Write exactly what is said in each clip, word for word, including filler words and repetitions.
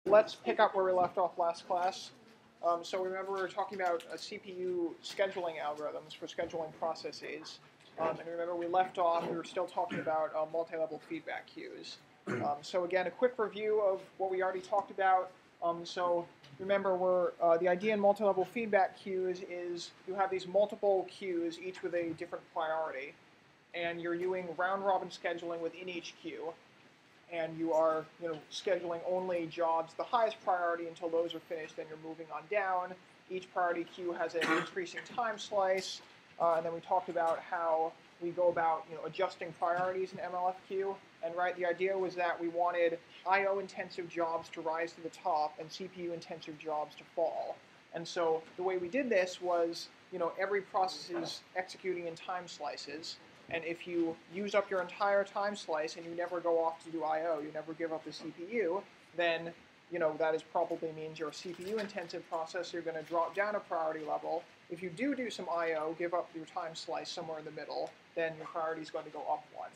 Let's pick up where we left off last class. Um, so remember we were talking about uh, C P U scheduling algorithms for scheduling processes. Um, and remember we left off, we were still talking about uh, multi-level feedback queues. Um, so again, a quick review of what we already talked about. Um, so remember we're, uh, the idea in multi-level feedback queues is you have these multiple queues, each with a different priority. And you're doing round-robin scheduling within each queue. And you are, you know, scheduling only jobs the highest priority until those are finished. Then you're moving on down. Each priority queue has an increasing time slice, uh, and then we talked about how we go about, you know, adjusting priorities in M L F Q. And right, the idea was that we wanted I O-intensive jobs to rise to the top and C P U-intensive jobs to fall. And so the way we did this was, you know, every process is executing in time slices. And if you use up your entire time slice and you never go off to do I O, you never give up the C P U, then you know that is probably means you're a C P U-intensive process. You're going to drop down a priority level. If you do do some I O, give up your time slice somewhere in the middle, then your priority is going to go up one.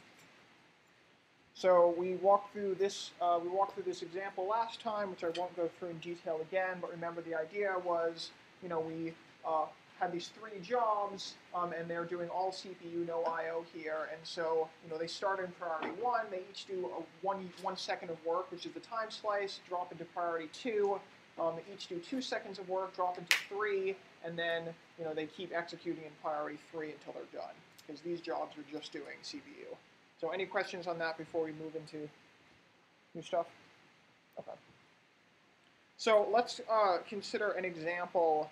So we walked through this. Uh, we walked through this example last time, which I won't go through in detail again. But remember, the idea was, you know, we uh, had these three jobs, um, and they're doing all C P U, no I O here. And so, you know, they start in priority one. They each do a one one second of work, which is the time slice. Drop into priority two. Um, they each do two seconds of work. Drop into three, and then you know they keep executing in priority three until they're done, because these jobs are just doing C P U. So any questions on that before we move into new stuff? Okay. So let's uh, consider an example.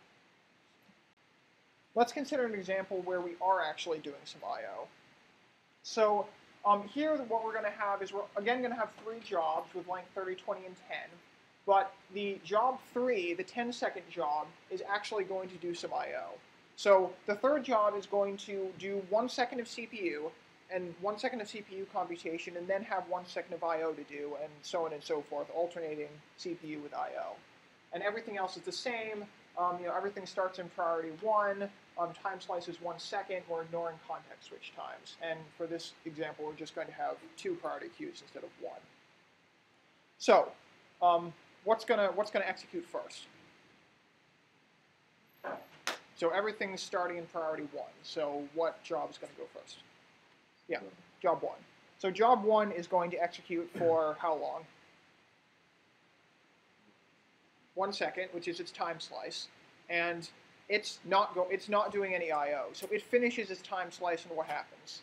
Let's consider an example where we are actually doing some I O. So um, here what we're going to have is we're again going to have three jobs with length thirty, twenty, and ten. But the job three, the ten second job, is actually going to do some I O. So the third job is going to do one second of C P U, and one second of C P U computation, and then have one second of I O to do, and so on and so forth, alternating C P U with I O. And everything else is the same. Um, you know, everything starts in priority one. Um, time slice is one second. We're ignoring context switch times. And for this example, we're just going to have two priority queues instead of one. So, um, what's gonna what's gonna execute first? So everything's starting in priority one. So what job is going to go first? Yeah, job one. So job one is going to execute for how long? One second, which is its time slice, and it's not go it's not doing any I O. So it finishes its time slice, and what happens?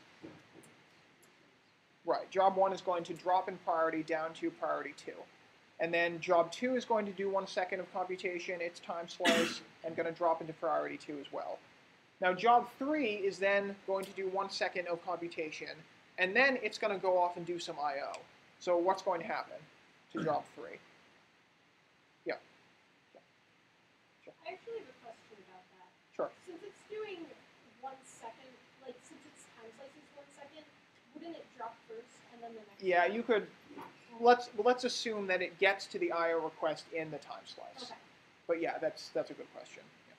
Right, job one is going to drop in priority down to priority two. And then job two is going to do one second of computation, its time slice, and going to drop into priority two as well. Now job three is then going to do one second of computation, and then it's going to go off and do some I O. So what's going to happen to job three? Yeah. yeah. Sure. I actually have a question about that. Sure. Since it's doing one second, like since its time slice is one second, wouldn't it drop first and then the next? Yeah, one? you could. Let's let's assume that it gets to the I O request in the time slice. Okay. But yeah, that's that's a good question. Yeah.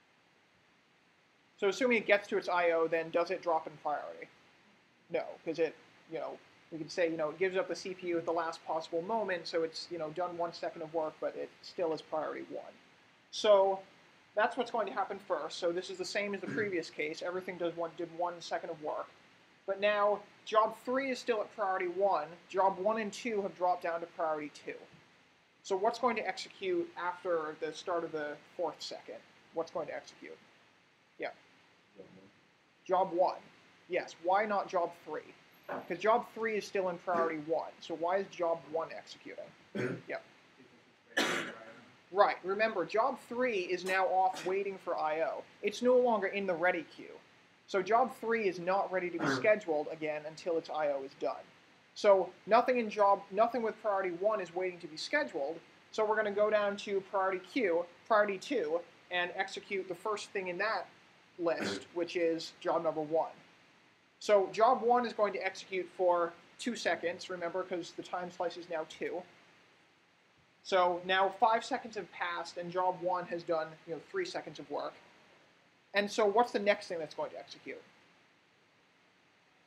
So assuming it gets to its I O, then does it drop in priority? No, because it, you know, we could say, you know, it gives up the C P U at the last possible moment, so it's, you know, done one second of work, but it still is priority one. So that's what's going to happen first. So this is the same as the previous case. Everything does one did one second of work. But now job three is still at priority one. Job one and two have dropped down to priority two. So what's going to execute after the start of the fourth second? What's going to execute? Yeah. Job one. Yes. Why not job three? Because job three is still in priority one. So why is job one executing? Yeah. Right. Remember, job three is now off waiting for I O. It's no longer in the ready queue. So job three is not ready to be scheduled again until its I O is done. So nothing in job, nothing with priority one is waiting to be scheduled. So we're going to go down to priority queue, priority two, and execute the first thing in that list, which is job number one. So job one is going to execute for two seconds, remember, because the time slice is now two. So now five seconds have passed, and job one has done, you know, three seconds of work. And so what's the next thing that's going to execute?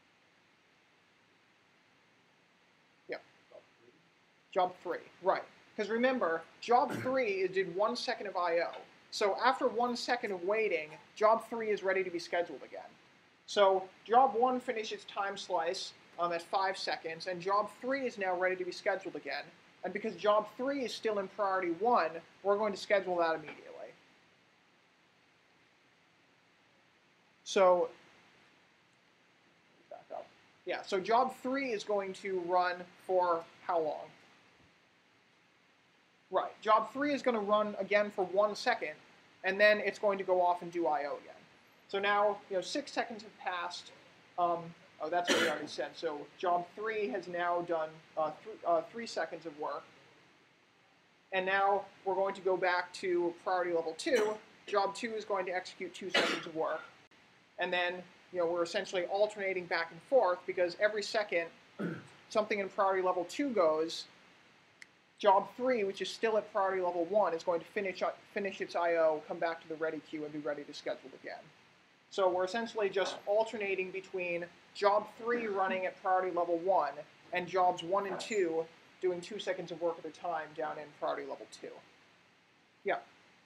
Yeah. Job three, right. Because remember, job three is did one second of I O. So after one second of waiting, job three is ready to be scheduled again. So job one finishes time slice um, at five seconds, and job three is now ready to be scheduled again. And because job three is still in priority one, we're going to schedule that immediately. So, back up. Yeah, so job three is going to run for how long? Right, job three is going to run again for one second, and then it's going to go off and do I O again. So now, you know, six seconds have passed. Um, oh, that's what we already said. So job three has now done uh, th uh, three seconds of work. And now we're going to go back to priority level two. Job two is going to execute two seconds of work. And then, you know, we're essentially alternating back and forth because every second something in priority level two goes, job three, which is still at priority level one, is going to finish, finish its I O, come back to the ready queue, and be ready to schedule again. So we're essentially just alternating between job three running at priority level one and jobs one and two doing two seconds of work at a time down in priority level two. Yeah.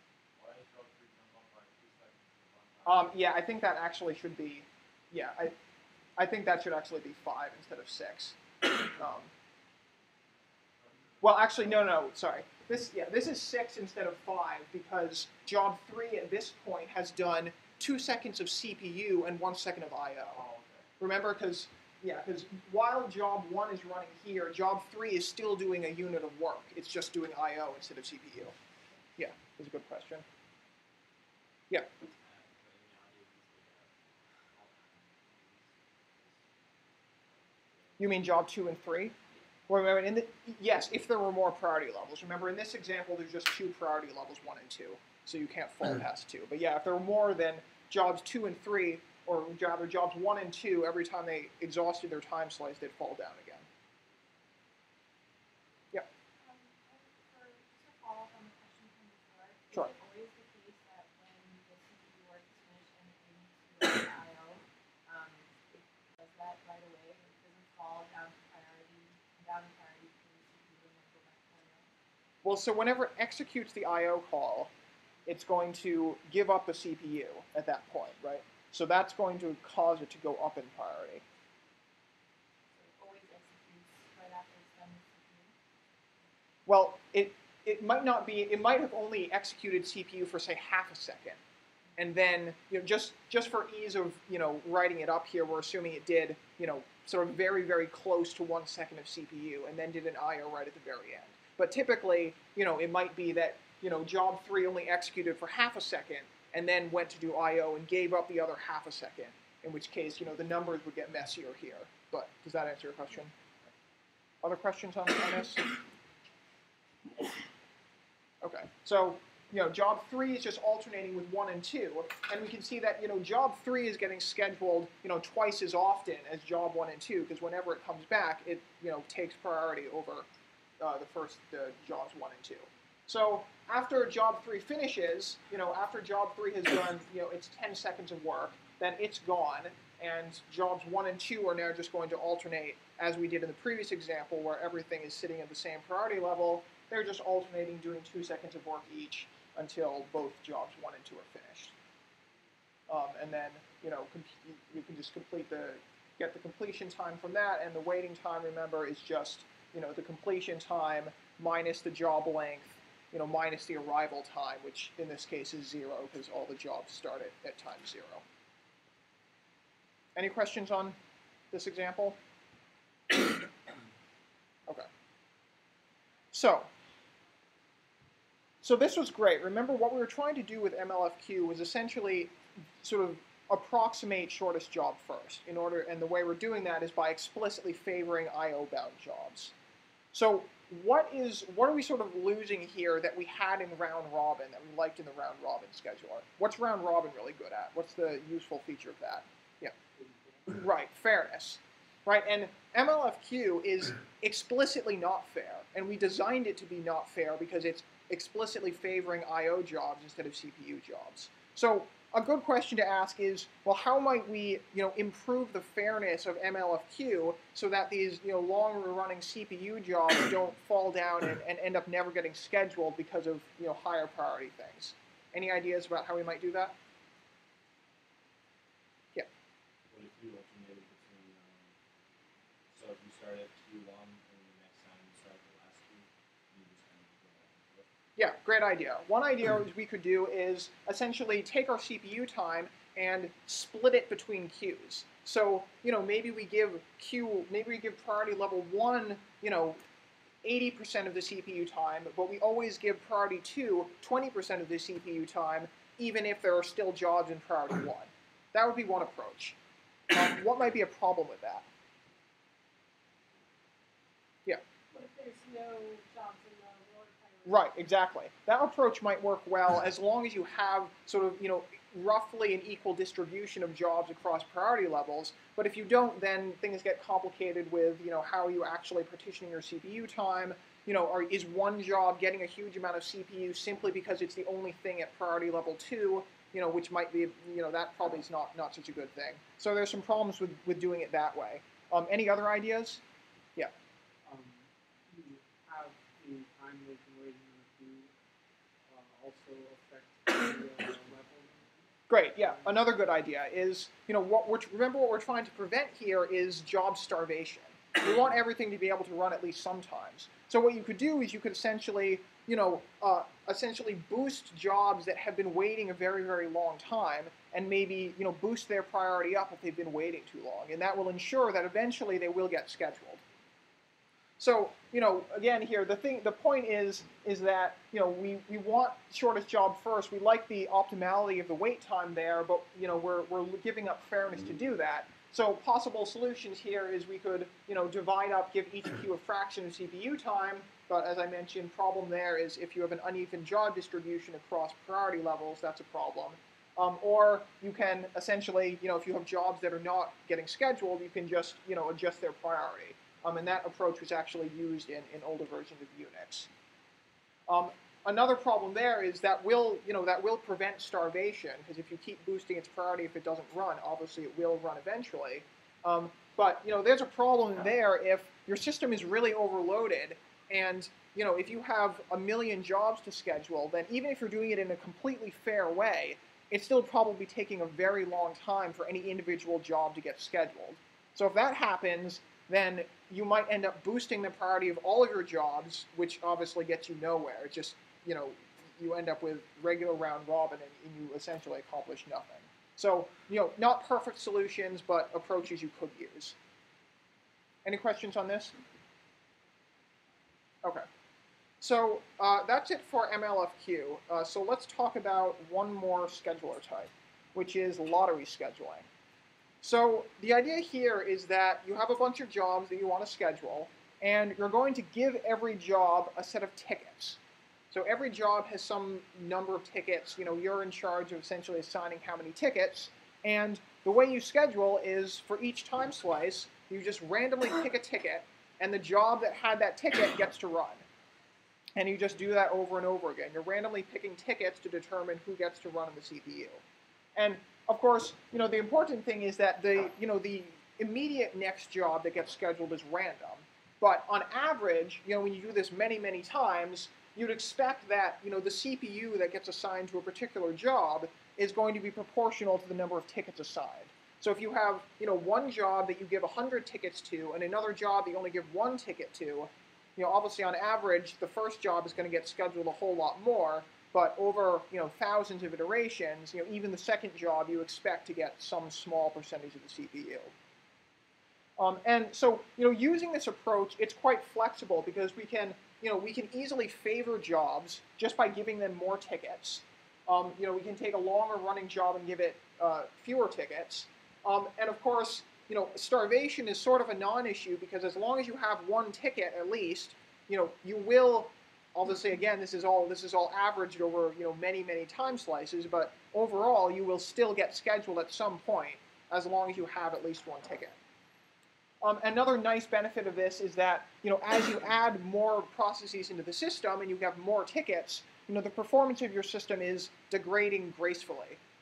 Um, yeah, I think that actually should be, yeah, I, I think that should actually be five instead of six. Um, well, actually, no, no, sorry. This, yeah, this is six instead of five because job three at this point has done two seconds of C P U and one second of I O. Oh, okay. Remember, because yeah, because while job one is running here, job three is still doing a unit of work. It's just doing I O instead of C P U. Yeah, that's a good question. Yeah. You mean job two and three? Well, remember, in the, yes, if there were more priority levels. Remember, in this example, there's just two priority levels, one and two, so you can't fall past two. But yeah, if there were more, then jobs two and three, or rather jobs one and two, every time they exhausted their time slice, they'd fall down again. Yep. Um, for, just to follow up on the question from before, Sure. is it always the case that when the C P U work is finished and it needs to do I O, um, it does that right away? It doesn't fall down to priority, down in priority between the C P U and then go back to I O? Well, so whenever it executes the I O call, it's going to give up the C P U at that point, right? So that's going to cause it to go up in priority. So it always executes right after it's done with C P U? Well, it, it might not be, it might have only executed C P U for, say, half a second. And then, you know, just, just for ease of, you know, writing it up here, we're assuming it did, you know, sort of very, very close to one second of C P U, and then did an I O right at the very end. But typically, you know, it might be that, you know, job three only executed for half a second, and then went to do I O and gave up the other half a second, in which case, you know, the numbers would get messier here. But does that answer your question? Other questions on, on this? Okay, so, you know, job three is just alternating with one and two, and we can see that, you know, job three is getting scheduled, you know, twice as often as job one and two, because whenever it comes back, it, you know, takes priority over uh, the first uh, jobs one and two. So after job three finishes, you know, after job three has done, you know, its ten seconds of work, then it's gone, and jobs one and two are now just going to alternate, as we did in the previous example, where everything is sitting at the same priority level. They're just alternating, doing two seconds of work each until both jobs one and two are finished. Um, and then, you know, you can just complete the, get the completion time from that, and the waiting time, remember, is just, you know, the completion time minus the job length, you know, minus the arrival time, which in this case is zero because all the jobs start at, at time zero. Any questions on this example? Okay. So, so this was great. Remember, what we were trying to do with M L F Q was essentially sort of approximate shortest job first. In order, and the way we're doing that is by explicitly favoring I O bound jobs. So what is what are we sort of losing here that we had in round robin that we liked in the round robin scheduler? What's round robin really good at? What's the useful feature of that? Yeah, right, fairness, right? And M L F Q is explicitly not fair, and we designed it to be not fair because it's explicitly favoring I O jobs instead of C P U jobs. So a good question to ask is, well, how might we, you know, improve the fairness of M L F Q so that these, you know, longer-running C P U jobs don't fall down and, and end up never getting scheduled because of, you know, higher priority things? Any ideas about how we might do that? Yeah. What if you alternated between, um, so if you start at Q one and the next time you start the last Q, you just kind of go back and forth? Yeah, great idea. One idea we could do is essentially take our C P U time and split it between queues. So, you know, maybe we give queue, maybe we give priority level one, you know, eighty percent of the C P U time, but we always give priority two twenty percent of the C P U time, even if there are still jobs in priority one. That would be one approach. Um, what might be a problem with that? Yeah. What if there's no jobs in the lower priority? Right, exactly. That approach might work well as long as you have sort of, you know, roughly an equal distribution of jobs across priority levels. But if you don't, then things get complicated with, you know, how are you actually partitioning your C P U time? You know, are, is one job getting a huge amount of C P U simply because it's the only thing at priority level two? You know, which might be, you know, that probably is not, not such a good thing. So there's some problems with, with doing it that way. Um, any other ideas? Yeah. Um, you have the time they can wait in the queue uh, also affect the uh, level? Great, yeah. Another good idea is, you know, what we're, remember what we're trying to prevent here is job starvation. We want everything to be able to run at least sometimes. So what you could do is you could essentially, you know, uh, essentially boost jobs that have been waiting a very, very long time and maybe, you know, boost their priority up if they've been waiting too long. And that will ensure that eventually they will get scheduled. So, you know, again here, the thing, the point is, is that, you know, we, we want shortest job first. We like the optimality of the wait time there, but, you know, we're, we're giving up fairness to do that. So possible solutions here is we could, you know, divide up, give each queue a fraction of C P U time, but as I mentioned, problem there is if you have an uneven job distribution across priority levels, that's a problem. Um, or you can essentially, you know, if you have jobs that are not getting scheduled, you can just, you know, adjust their priority. Um, and that approach was actually used in, in older versions of Unix. Um, another problem there is that will, you know, that will prevent starvation, because if you keep boosting its priority if it doesn't run, obviously it will run eventually. Um, but, you know, there's a problem there if your system is really overloaded and, you know, if you have a million jobs to schedule, then even if you're doing it in a completely fair way, it's still probably taking a very long time for any individual job to get scheduled. So if that happens, then you might end up boosting the priority of all of your jobs, which obviously gets you nowhere. It just, you know, you end up with regular round robin and, and you essentially accomplish nothing. So, you know, not perfect solutions, but approaches you could use. Any questions on this? Okay. So uh, that's it for M L F Q. Uh, so let's talk about one more scheduler type, which is lottery scheduling. So the idea here is that you have a bunch of jobs that you want to schedule, and you're going to give every job a set of tickets. So every job has some number of tickets. You know, you're in charge of essentially assigning how many tickets, and the way you schedule is for each time slice, you just randomly pick a ticket, and the job that had that ticket gets to run. And you just do that over and over again. You're randomly picking tickets to determine who gets to run on the C P U. And of course, you know, the important thing is that the, you know, the immediate next job that gets scheduled is random. But on average, you know, when you do this many, many times, you'd expect that, you know, the C P U that gets assigned to a particular job is going to be proportional to the number of tickets assigned. So if you have, you know, one job that you give one hundred tickets to and another job that you only give one ticket to, you know, obviously on average, the first job is going to get scheduled a whole lot more. But over, you know, thousands of iterations, you know, even the second job, you expect to get some small percentage of the C P U. Um, and so, you know, using this approach, it's quite flexible because we can, you know, we can easily favor jobs just by giving them more tickets. Um, you know, we can take a longer running job and give it uh, fewer tickets. Um, and of course, you know, starvation is sort of a non-issue because as long as you have one ticket at least, you know, you will. Obviously, again, this is all this is all averaged over, you know, many, many time slices, but overall, you will still get scheduled at some point as long as you have at least one ticket. Um, another nice benefit of this is that, you know, as you add more processes into the system and you have more tickets, you know, the performance of your system is degrading gracefully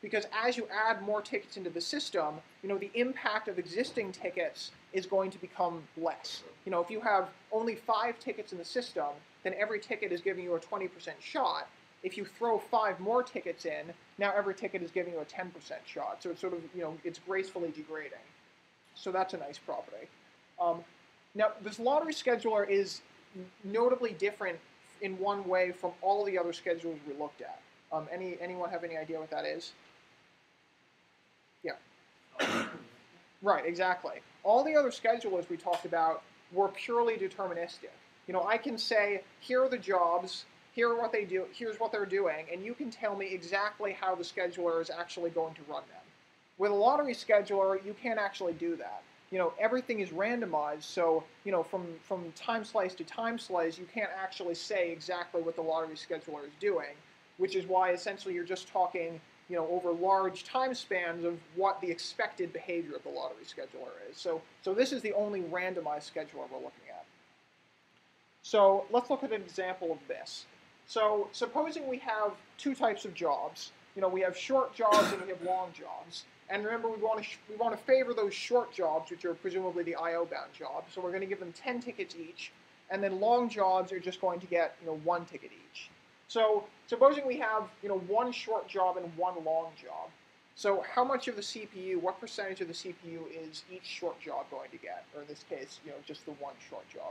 because as you add more tickets into the system, you know, the impact of existing tickets is going to become less. You know, if you have only five tickets in the system, then every ticket is giving you a twenty percent shot. If you throw five more tickets in, now every ticket is giving you a ten percent shot. So it's sort of, you know, it's gracefully degrading. So that's a nice property. Um, now, this lottery scheduler is notably different in one way from all the other schedulers we looked at. Um, any anyone have any idea what that is? Yeah. Right, exactly. All the other schedulers we talked about were purely deterministic. You know, I can say, here are the jobs, here are what they do, here's what they're doing, and you can tell me exactly how the scheduler is actually going to run them. With a lottery scheduler, you can't actually do that. You know, everything is randomized, so, you know, from, from time slice to time slice, you can't actually say exactly what the lottery scheduler is doing, which is why essentially you're just talking, you know, over large time spans of what the expected behavior of the lottery scheduler is. So, so this is the only randomized scheduler we're looking at. So let's look at an example of this. So supposing we have two types of jobs. You know, we have short jobs and we have long jobs. And remember, we want to we want to favor those short jobs, which are presumably the I O-bound jobs. So we're going to give them ten tickets each, and then long jobs are just going to get, you know, one ticket each. So supposing we have, you know, one short job and one long job. So how much of the C P U, what percentage of the C P U is each short job going to get? Or in this case, you know, just the one short job.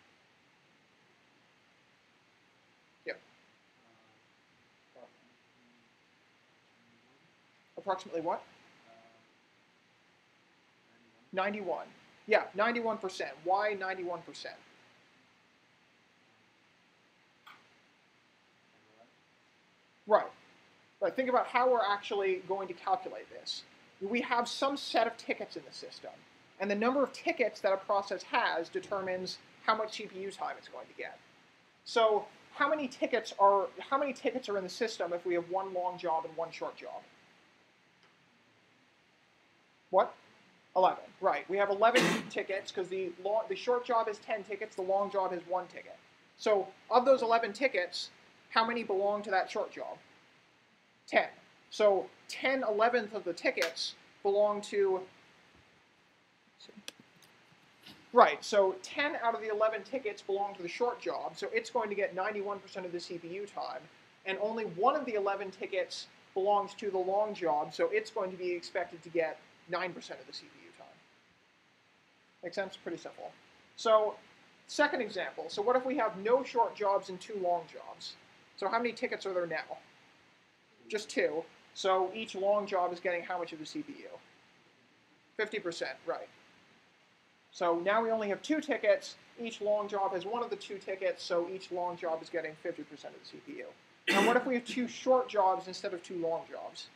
Yep. Approximately what? ninety-one. Yeah, ninety-one percent. Why ninety-one percent? Right. Right. Think about how we're actually going to calculate this. We have some set of tickets in the system, and the number of tickets that a process has determines how much C P U time it's going to get. So, how many tickets are how many tickets are in the system if we have one long job and one short job? What? eleven. Right. We have eleven tickets because the long, the short job has ten tickets, the long job has one ticket. So, of those eleven tickets, how many belong to that short job? ten. So, ten elevenths of the tickets belong to... Right, so ten out of the eleven tickets belong to the short job, so it's going to get ninety-one percent of the C P U time, and only one of the eleven tickets belongs to the long job, so it's going to be expected to get nine percent of the C P U time. Make sense? Pretty simple. So, second example. So what if we have no short jobs and two long jobs? So how many tickets are there now? Just two. So each long job is getting how much of the C P U? fifty percent, right. So now we only have two tickets. Each long job has one of the two tickets, so each long job is getting fifty percent of the C P U. Now what if we have two short jobs instead of two long jobs?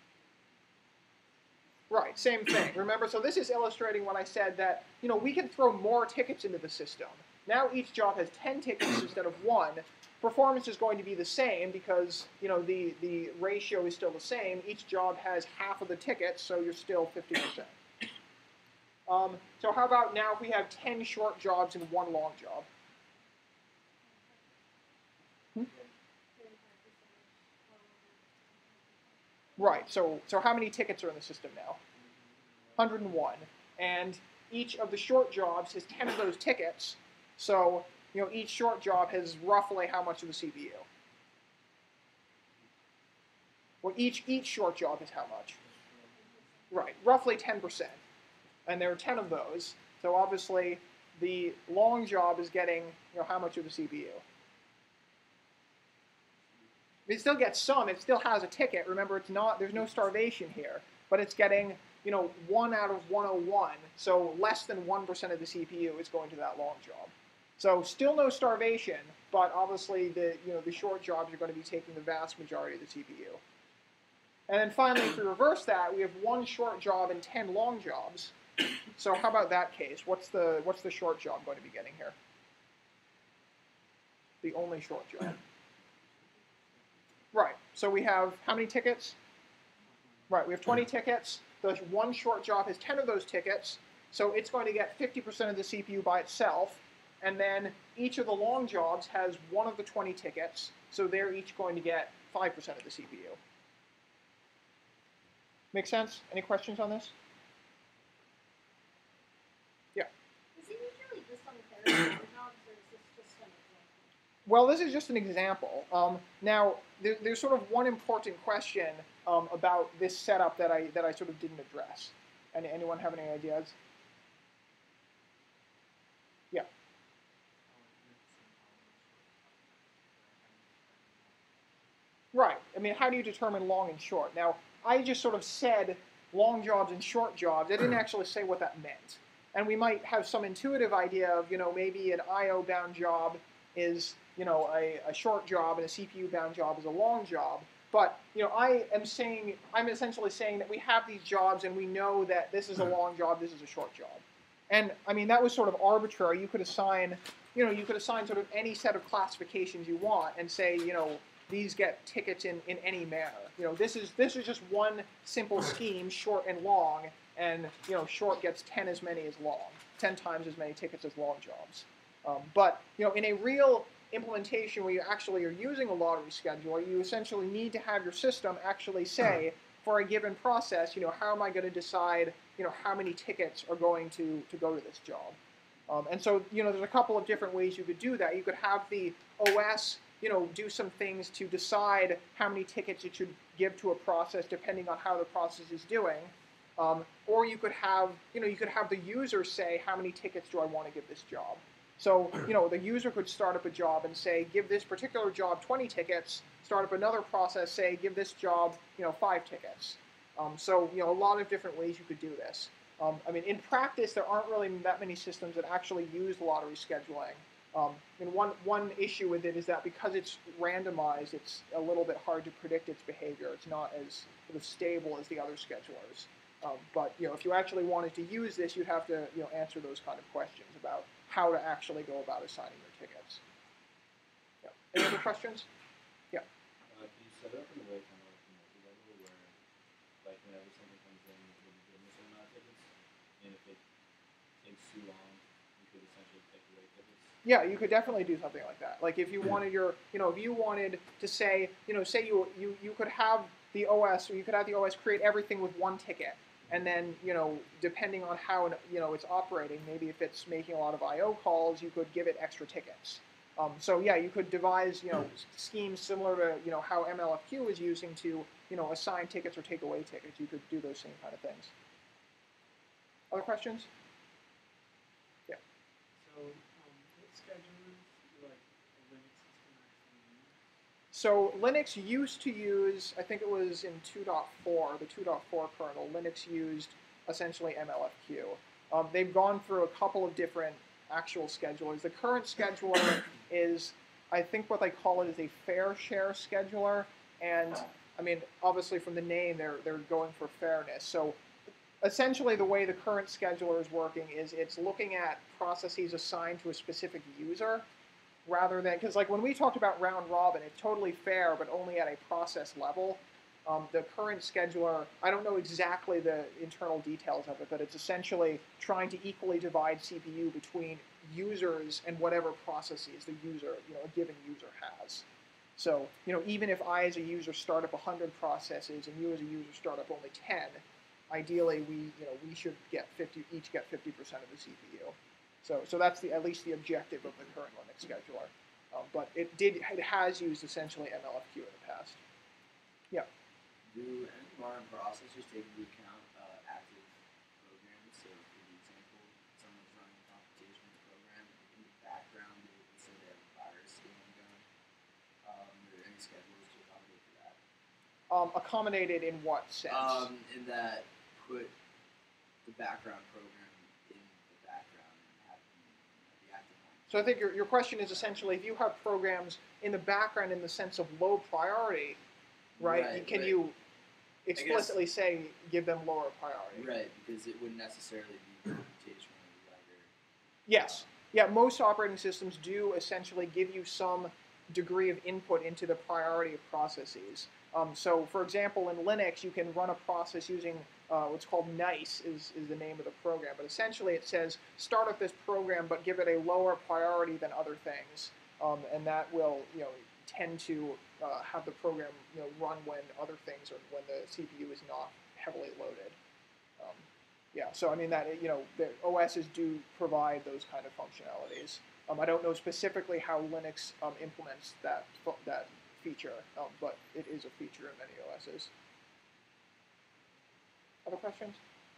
Right, same thing. Remember, so this is illustrating what I said that, you know, we can throw more tickets into the system. Now each job has ten tickets instead of one. Performance is going to be the same because, you know, the, the ratio is still the same. Each job has half of the tickets, so you're still fifty percent. Um, so how about now if we have ten short jobs and one long job? Hmm? Right, so, so how many tickets are in the system now? one hundred and one. And each of the short jobs has ten of those tickets, so, you know, each short job has roughly how much of the C P U? Well, each, each short job is how much? Right, roughly ten percent. And there are ten of those, so obviously the long job is getting, you know, how much of the C P U? It still gets some, it still has a ticket. Remember, it's not, there's no starvation here, but it's getting, you know, one out of one hundred one, so less than one percent of the C P U is going to that long job. So still no starvation, but obviously the, you know, the short jobs are going to be taking the vast majority of the C P U. And then finally, if we reverse that, we have one short job and ten long jobs. So how about that case? What's the, what's the short job going to be getting here? The only short job. Right, so we have how many tickets? Right, we have twenty tickets. The one short job has ten of those tickets, so it's going to get fifty percent of the C P U by itself. And then each of the long jobs has one of the twenty tickets, so they're each going to get five percent of the C P U. Make sense? Any questions on this? Yeah. Is it usually just on the Paris jobs, or is this just an example? Well, this is just an example. Um, now, there, there's sort of one important question um, about this setup that I that I sort of didn't address. Any, anyone have any ideas? Yeah. Right. I mean, how do you determine long and short? Now, I just sort of said long jobs and short jobs. I didn't actually say what that meant. And we might have some intuitive idea of, you know, maybe an I O bound job is, you know, a, a short job and a C P U bound job is a long job. But, you know, I am saying, I'm essentially saying that we have these jobs and we know that this is a long job, this is a short job. And, I mean, that was sort of arbitrary. You could assign, you know, you could assign sort of any set of classifications you want and say, you know, these get tickets in, in any manner. You know, this is this is just one simple scheme, short and long, and you know, short gets ten as many as long, ten times as many tickets as long jobs. Um, but you know, in a real implementation where you actually are using a lottery scheduler, you essentially need to have your system actually say, for a given process, you know, how am I going to decide, you know, how many tickets are going to to go to this job? Um, and so, you know, there's a couple of different ways you could do that. You could have the O S, you know, do some things to decide how many tickets it should give to a process depending on how the process is doing. Um, or you could have, you know, you could have the user say, how many tickets do I want to give this job? So, you know, the user could start up a job and say, give this particular job twenty tickets, start up another process, say, give this job, you know, five tickets. Um, so, you know, a lot of different ways you could do this. Um, I mean, in practice, there aren't really that many systems that actually use lottery scheduling. Um, and one, one issue with it is that because it's randomized, it's a little bit hard to predict its behavior. It's not as sort of stable as the other schedulers. Um, but you know, if you actually wanted to use this, you'd have to you know answer those kind of questions about how to actually go about assigning your tickets. Yeah. Any other questions? Yeah. Uh, can you set it up in a way kind of like a multi-level where, like, whenever something comes in, it will give a certain amount of tickets, and if it takes too long, you could essentially take away tickets? Yeah, you could definitely do something like that. Like if you wanted your, you know, if you wanted to say, you know, say you you you could have the O S, or you could have the O S create everything with one ticket, and then, you know, depending on how, you know, it's operating, maybe if it's making a lot of I O calls, you could give it extra tickets. Um, so yeah, you could devise, you know, schemes similar to, you know, how M L F Q is using to, you know, assign tickets or take away tickets. You could do those same kind of things. Other questions? Yeah. So, um, what schedulers do like a Linux system actually use? So Linux used to use, I think it was in two point four, the two point four kernel, Linux used essentially M L F Q. Um, they've gone through a couple of different actual schedulers. The current scheduler is, I think what they call it is a fair share scheduler, and I mean, obviously from the name, they're, they're going for fairness. So essentially the way the current scheduler is working is it's looking at processes assigned to a specific user, rather than, because like when we talked about round robin, it's totally fair, but only at a process level. Um, the current scheduler, I don't know exactly the internal details of it, but it's essentially trying to equally divide C P U between users and whatever processes the user, you know, a given user has. So, you know, even if I as a user start up one hundred processes and you as a user start up only ten, ideally we, you know, we should get fifty, each get fifty percent of the C P U. So, so that's the at least the objective of the current Linux scheduler. Um, but it did, it has used essentially M L F Q in the past. Yeah. Do any modern processors take into account uh, active programs? So, for the example, someone's running a computational program in the background, let's say they have a virus going on. Um, are there any schedules to accommodate for that? Um, accommodated in what sense? Um, in that put the background program in the background and have the, the active one. So I think your, your question is essentially if you have programs in the background in the sense of low priority, right, Right, can right. you explicitly say give them lower priority? Right, because it wouldn't necessarily be computationally right or Yes. Yeah, most operating systems do essentially give you some degree of input into the priority of processes. Um, so, for example, in Linux, you can run a process using uh, what's called nice is, is the name of the program. But essentially it says start up this program, but give it a lower priority than other things. Um, and that will, you know, tend to uh, have the program, you know, run when other things or when the C P U is not heavily loaded. Um, yeah, so I mean that you know the O Ss do provide those kind of functionalities. Um, I don't know specifically how Linux um, implements that that feature, um, but it is a feature in many O Ss. Other questions?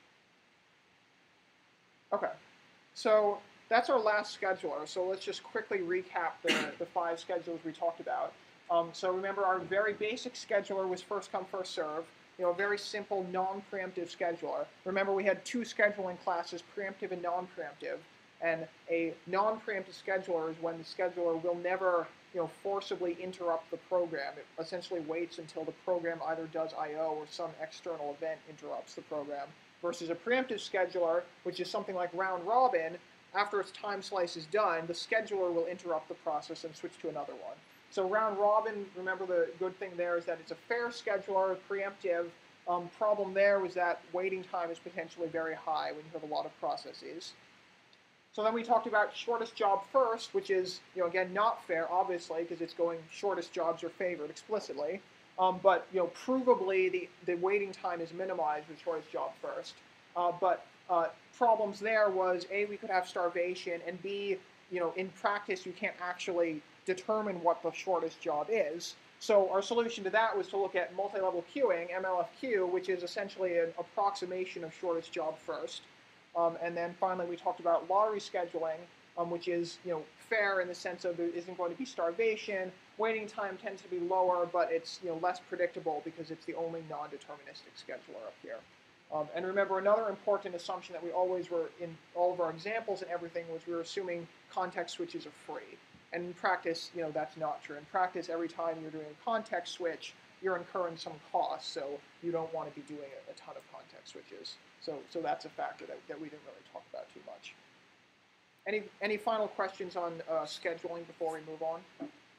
Okay, so that's our last scheduler. So let's just quickly recap the, the five schedulers we talked about. Um, so remember, our very basic scheduler was first come, first serve. You know, a very simple non-preemptive scheduler. Remember, we had two scheduling classes, preemptive and non-preemptive. And a non-preemptive scheduler is when the scheduler will never, you know, forcibly interrupt the program. It essentially waits until the program either does I O or some external event interrupts the program. Versus a preemptive scheduler, which is something like round robin. After its time slice is done, the scheduler will interrupt the process and switch to another one. So round robin, remember the good thing there is that it's a fair scheduler, preemptive. Um, problem there was that waiting time is potentially very high when you have a lot of processes. So then we talked about shortest job first, which is, you know, again, not fair, obviously, because it's going shortest jobs are favored explicitly. Um, but, you know, provably the, the waiting time is minimized with shortest job first. Uh, but uh, problems there was, A, we could have starvation, and B, you know, in practice, you can't actually determine what the shortest job is. So our solution to that was to look at multi-level queuing, M L F Q, which is essentially an approximation of shortest job first. Um, and then finally, we talked about lottery scheduling, um, which is, you know, fair in the sense of there isn't going to be starvation. Waiting time tends to be lower, but it's, you know, less predictable because it's the only non-deterministic scheduler up here. Um, and remember, another important assumption that we always were in all of our examples and everything was we were assuming context switches are free. And in practice, you know, that's not true. In practice, every time you're doing a context switch, you're incurring some costs, so you don't want to be doing a, a ton of context switches. So, so that's a factor that, that we didn't really talk about too much. Any, any final questions on uh, scheduling before we move on?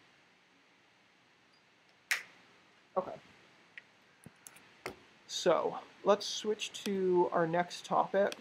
Okay. So let's switch to our next topic.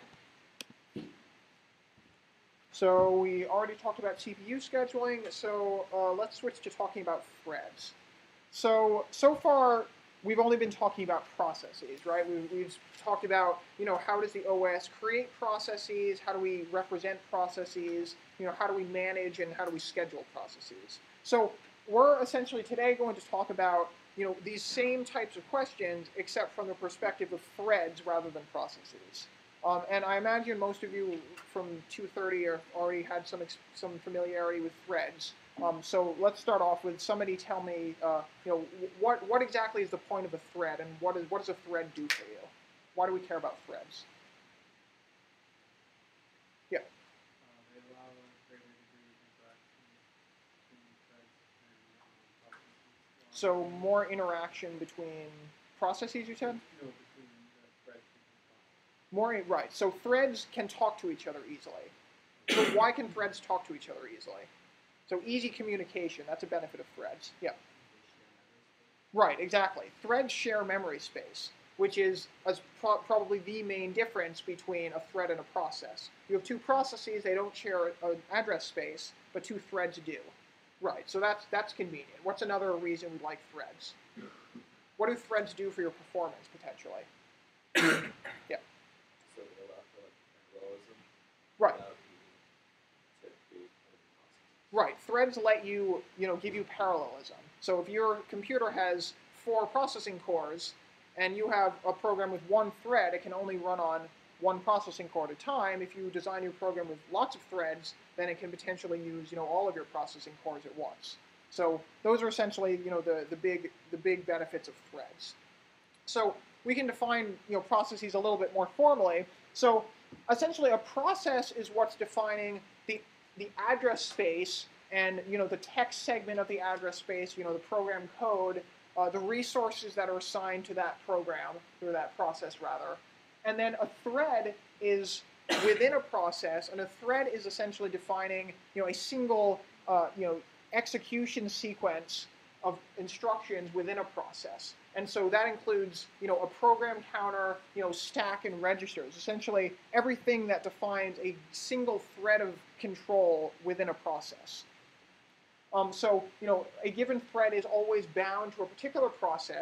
So we already talked about C P U scheduling, so uh, let's switch to talking about threads. So, so far, we've only been talking about processes, right? We've, we've talked about, you know, how does the O S create processes, how do we represent processes, you know, how do we manage and how do we schedule processes. So we're essentially today going to talk about, you know, these same types of questions, except from the perspective of threads rather than processes. Um, and I imagine most of you from two thirty are already had some some familiarity with threads. Um, so let's start off with somebody tell me, uh, you know, what what exactly is the point of a thread, and what is what does a thread do for you? Why do we care about threads? Yeah. Uh, they allow a greater degree of interaction between threads and um, processes. So more interaction between processes, you said? No, between the threads between processes. More right. So threads can talk to each other easily. So why can threads talk to each other easily? So easy communication, that's a benefit of threads. Yeah. Right, exactly. Threads share memory space, which is as pro probably the main difference between a thread and a process. You have two processes, they don't share an address space, but two threads do. Right, so that's, that's convenient. What's another reason we like threads? What do threads do for your performance, potentially? Yeah. So they allow for like parallelism. Right. Without needing to create other processes. Right. Threads let you, you know, give you parallelism. So if your computer has four processing cores and you have a program with one thread, it can only run on one processing core at a time. If you design your program with lots of threads, then it can potentially use, you know, all of your processing cores at once. So those are essentially, you know, the, the big the big benefits of threads. So we can define, you know, processes a little bit more formally. So essentially a process is what's defining the the address space and, you know, the text segment of the address space, you know, the program code, uh, the resources that are assigned to that program, or that process rather. And then a thread is within a process, and a thread is essentially defining, you know, a single, uh, you know, execution sequence of instructions within a process. And so that includes, you know, a program counter, you know, stack and registers, essentially everything that defines a single thread of control within a process. Um, so, you know, a given thread is always bound to a particular process,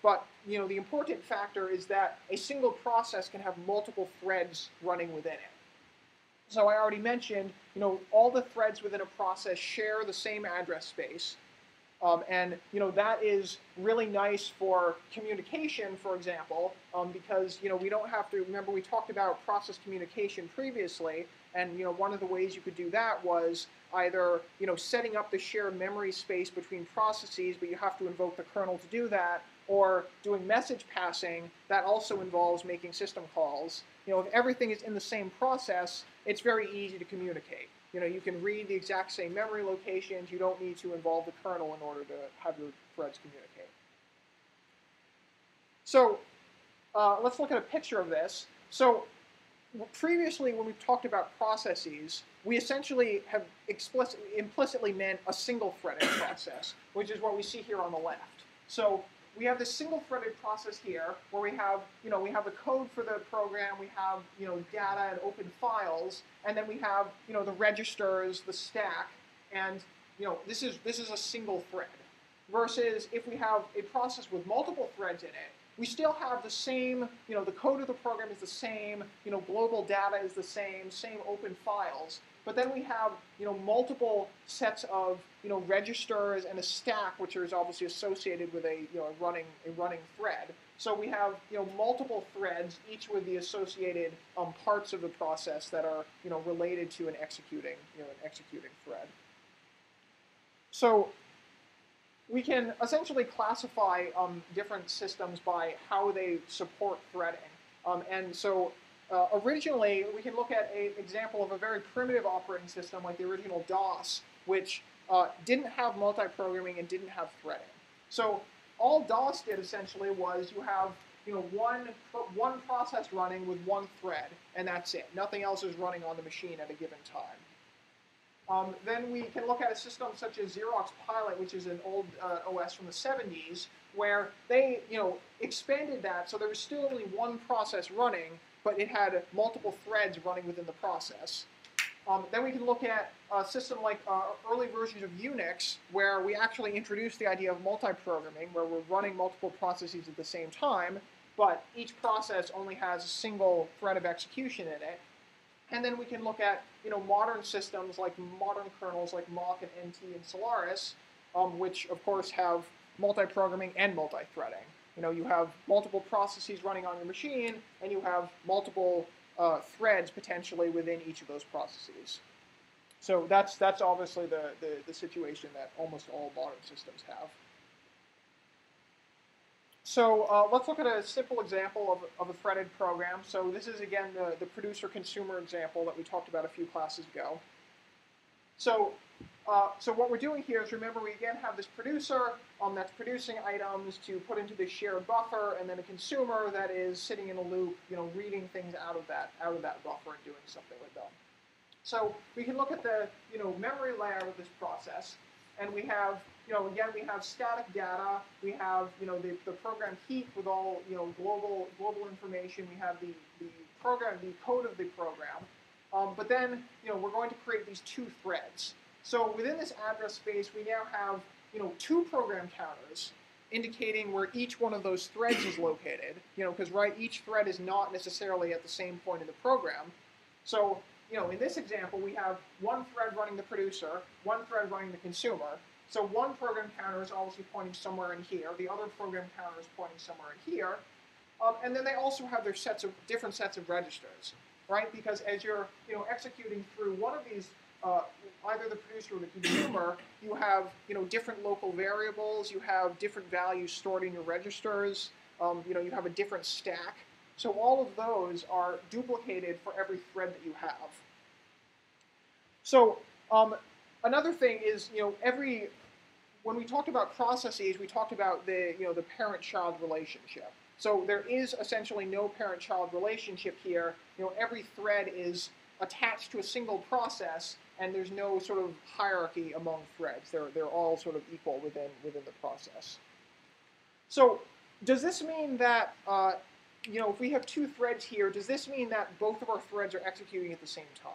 but you know, the important factor is that a single process can have multiple threads running within it. So I already mentioned, you know, all the threads within a process share the same address space. Um, and you know, that is really nice for communication, for example, um, because you know, we don't have to remember we talked about process communication previously, and you know, one of the ways you could do that was either you know, setting up the shared memory space between processes, but you have to invoke the kernel to do that, or doing message passing that also involves making system calls. You know, if everything is in the same process, it's very easy to communicate. You know, you can read the exact same memory locations. You don't need to involve the kernel in order to have your threads communicate. So uh, let's look at a picture of this. So previously, when we've talked about processes, we essentially have explicit, implicitly meant a single-threaded process, which is what we see here on the left. So we have this single-threaded process here, where we have, you know, we have the code for the program, we have, you know, data and open files, and then we have, you know, the registers, the stack, and, you know, this is this is a single thread. Versus if we have a process with multiple threads in it, we still have the same, you know, the code of the program is the same, you know, global data is the same, same open files, but then we have, you know, multiple sets of, you know, registers and a stack, which is obviously associated with a, you know, a running, a running thread. So we have, you know, multiple threads, each with the associated um, parts of the process that are, you know, related to an executing, you know, an executing thread. So we can essentially classify um, different systems by how they support threading. Um, and so uh, originally, we can look at an example of a very primitive operating system like the original DOS, which uh, didn't have multi-programming and didn't have threading. So all DOS did essentially was you have, you know, one, one process running with one thread, and that's it. Nothing else is running on the machine at a given time. Um, then we can look at a system such as Xerox Pilot, which is an old uh, O S from the seventies, where they, you know, expanded that so there was still only one process running, but it had multiple threads running within the process. Um, then we can look at a system like uh, early versions of Unix, where we actually introduced the idea of multi-programming, where we're running multiple processes at the same time, but each process only has a single thread of execution in it. And then we can look at, you know, modern systems like modern kernels like Mach and N T and Solaris, um, which of course have multi-programming and multi-threading. You know, you have multiple processes running on your machine, and you have multiple uh, threads potentially within each of those processes. So that's that's obviously the, the, the situation that almost all modern systems have. So uh, let's look at a simple example of, of a threaded program. So this is, again, the, the producer-consumer example that we talked about a few classes ago. So, uh, so what we're doing here is, remember, we again have this producer um, that's producing items to put into this shared buffer, and then a consumer that is sitting in a loop, you know, reading things out of that out of that buffer and doing something with them. So we can look at the, you know, memory layer of this process, and we have, you know, again, we have static data. We have, you know, the, the program heap with all, you know, global global information. We have the, the program, the code of the program. Um, but then, you know, we're going to create these two threads. So within this address space, we now have, you know, two program counters indicating where each one of those threads is located. You know, because, right, each thread is not necessarily at the same point in the program. So, you know, in this example, we have one thread running the producer, one thread running the consumer. So one program counter is obviously pointing somewhere in here. The other program counter is pointing somewhere in here. Um, and then they also have their sets of different sets of registers, right? Because as you're, you know, executing through one of these, uh, either the producer or the consumer, you have, you know, different local variables. You have different values stored in your registers. Um, you know, you have a different stack. So all of those are duplicated for every thread that you have. So um, another thing is, you know, every, when we talked about processes, we talked about the, you know, the parent-child relationship. So there is essentially no parent-child relationship here. You know, every thread is attached to a single process, and there's no sort of hierarchy among threads. They're, they're all sort of equal within, within the process. So does this mean that, uh, you know, if we have two threads here, does this mean that both of our threads are executing at the same time?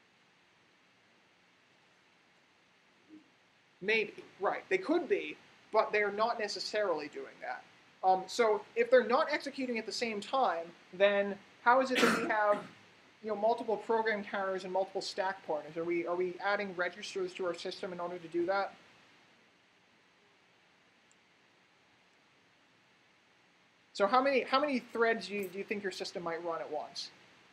Maybe, right. They could be, but they're not necessarily doing that. Um, so if they're not executing at the same time, then how is it that we have, you know, multiple program counters and multiple stack pointers? Are we are we adding registers to our system in order to do that? So how many how many threads do you, do you think your system might run at once?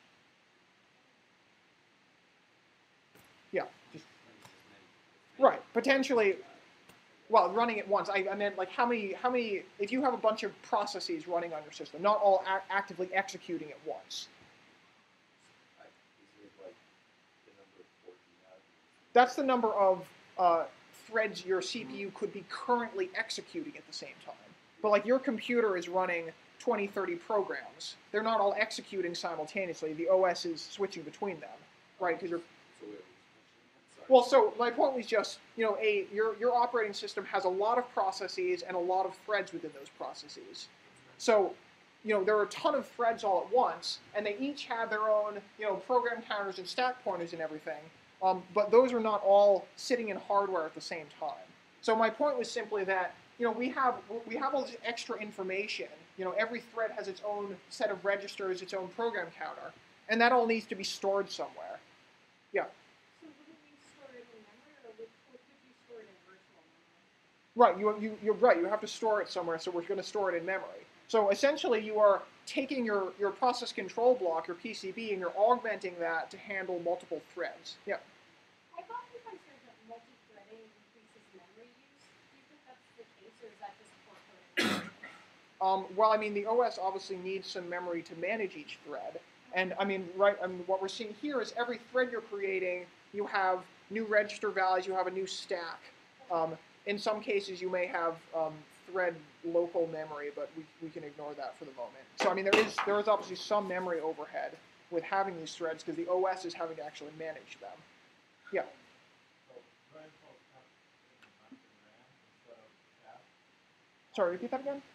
Yeah, just right. Potentially, well, running at once. I, I meant like how many how many if you have a bunch of processes running on your system, not all a actively executing at once. That's the number of uh, threads your C P U could be currently executing at the same time. But like your computer is running twenty, thirty programs. They're not all executing simultaneously. The O S is switching between them, right? Because you're well, so my point was just, you know, a your your operating system has a lot of processes and a lot of threads within those processes. So, you know, there are a ton of threads all at once, and they each have their own, you know, program counters and stack pointers and everything. Um, but those are not all sitting in hardware at the same time. So my point was simply that, you know, we have we have all this extra information. You know, every thread has its own set of registers, its own program counter, and that all needs to be stored somewhere. Yeah. Right, you, you, you're right, you have to store it somewhere, so we're going to store it in memory. So essentially you are taking your, your process control block, your P C B, and you're augmenting that to handle multiple threads. Yeah? I thought you guys said that multi-threading increases memory use. Do you think that's the case, or is that just for coding? um, well, I mean, the O S obviously needs some memory to manage each thread. And I mean, right, I mean, what we're seeing here is every thread you're creating, you have new register values, you have a new stack. Um, In some cases, you may have um, thread local memory, but we, we can ignore that for the moment. So I mean, there is there is obviously some memory overhead with having these threads because the O S is having to actually manage them. Yeah. Sorry, repeat that again.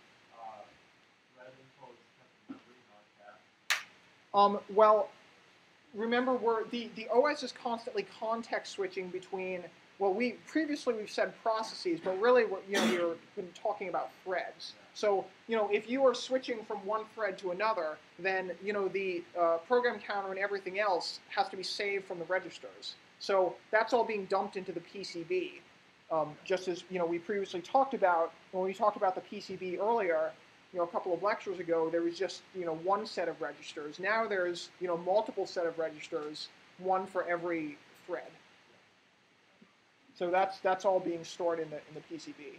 Um, well, remember, we're, the the O S is constantly context switching between. Well, we previously we've said processes, but really, we're, you know, we've been talking about threads. So, you know, if you are switching from one thread to another, then you know the uh, program counter and everything else has to be saved from the registers. So that's all being dumped into the P C B. Um, just as you know, we previously talked about when we talked about the P C B earlier. You know, a couple of lectures ago, there was just you know one set of registers. Now there's you know multiple set of registers, one for every thread. So that's that's all being stored in the in the P C B.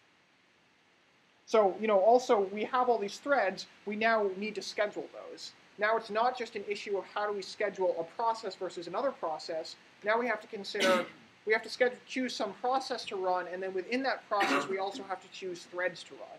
So you know, also we have all these threads. We now need to schedule those. Now it's not just an issue of how do we schedule a process versus another process. Now we have to consider we have to schedule, choose some process to run, and then within that process we also have to choose threads to run.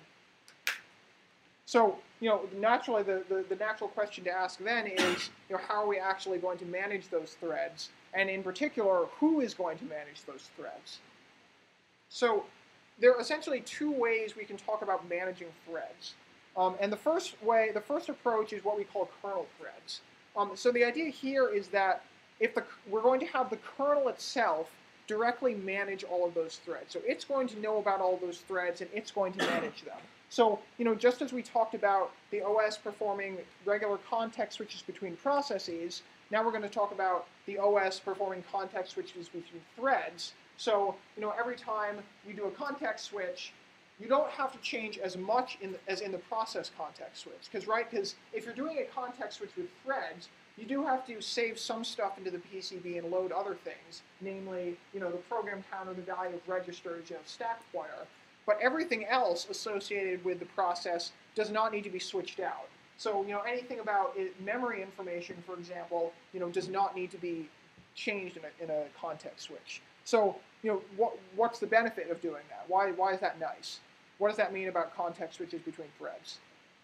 So you know, naturally the, the the natural question to ask then is you know how are we actually going to manage those threads? And in particular, who is going to manage those threads? So there are essentially two ways we can talk about managing threads. Um, and the first way, the first approach is what we call kernel threads. Um, so the idea here is that if the, we're going to have the kernel itself directly manage all of those threads. So it's going to know about all those threads, and it's going to manage them. So, you know, just as we talked about the O S performing regular context switches between processes, now we're going to talk about the O S performing context switches between threads. So, you know, every time you do a context switch, you don't have to change as much in the, as in the process context switch. Because, right, because if you're doing a context switch with threads, you do have to save some stuff into the P C B and load other things, namely, you know, the program counter, the value of registers, you know, stack pointer. But everything else associated with the process does not need to be switched out. So, you know, anything about it, memory information, for example, you know, does not need to be changed in a, in a context switch. So, you know, what, what's the benefit of doing that? Why, why is that nice? What does that mean about context switches between threads?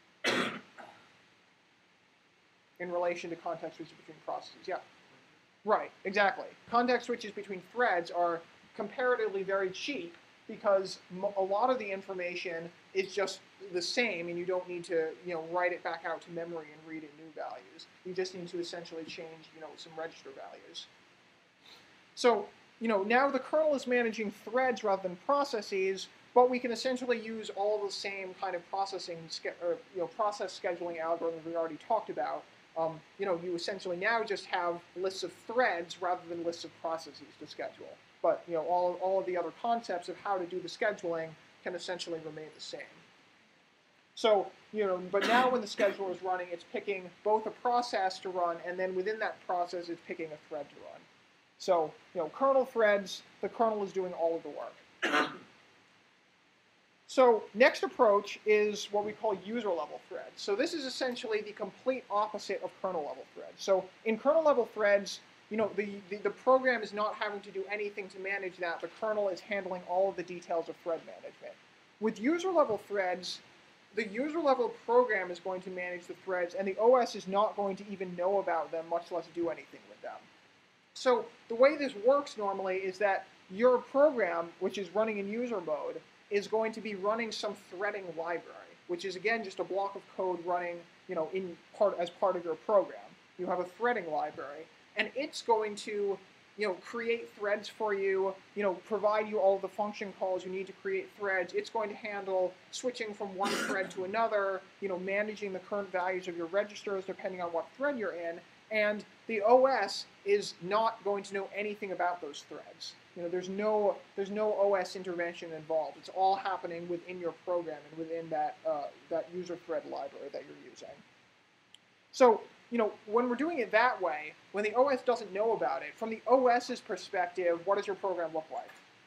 In relation to context switches between processes, yeah. Right, exactly. Context switches between threads are comparatively very cheap because a lot of the information is just the same, and you don't need to, you know, write it back out to memory and read in new values. You just need to essentially change, you know, some register values. So, you know, now the kernel is managing threads rather than processes. but we can essentially use all the same kind of processing, or you know, process scheduling algorithms we already talked about. Um, you know, you essentially now just have lists of threads rather than lists of processes to schedule. But you know, all all of the other concepts of how to do the scheduling can essentially remain the same. So, you know, but now when the scheduler is running, it's picking both a process to run, and then within that process, it's picking a thread to run. So, you know, kernel threads, the kernel is doing all of the work. So, next approach is what we call user-level threads. So this is essentially the complete opposite of kernel-level threads. So in kernel-level threads, you know, the, the, the program is not having to do anything to manage that. The kernel is handling all of the details of thread management. With user-level threads, the user-level program is going to manage the threads, and the O S is not going to even know about them, much less do anything with them. So the way this works normally is that your program, which is running in user mode, is going to be running some threading library, which is again just a block of code running, you know, in part as part of your program. You have a threading library, and it's going to, you know, create threads for you, you know, provide you all the function calls you need to create threads. It's going to handle switching from one thread to another, you know, managing the current values of your registers depending on what thread you're in, and the O S is not going to know anything about those threads. You know, there's no there's no O S intervention involved. It's all happening within your program and within that uh, that user thread library that you're using. So, you know, when we're doing it that way, when the O S doesn't know about it, from the OS's perspective, what does your program look like?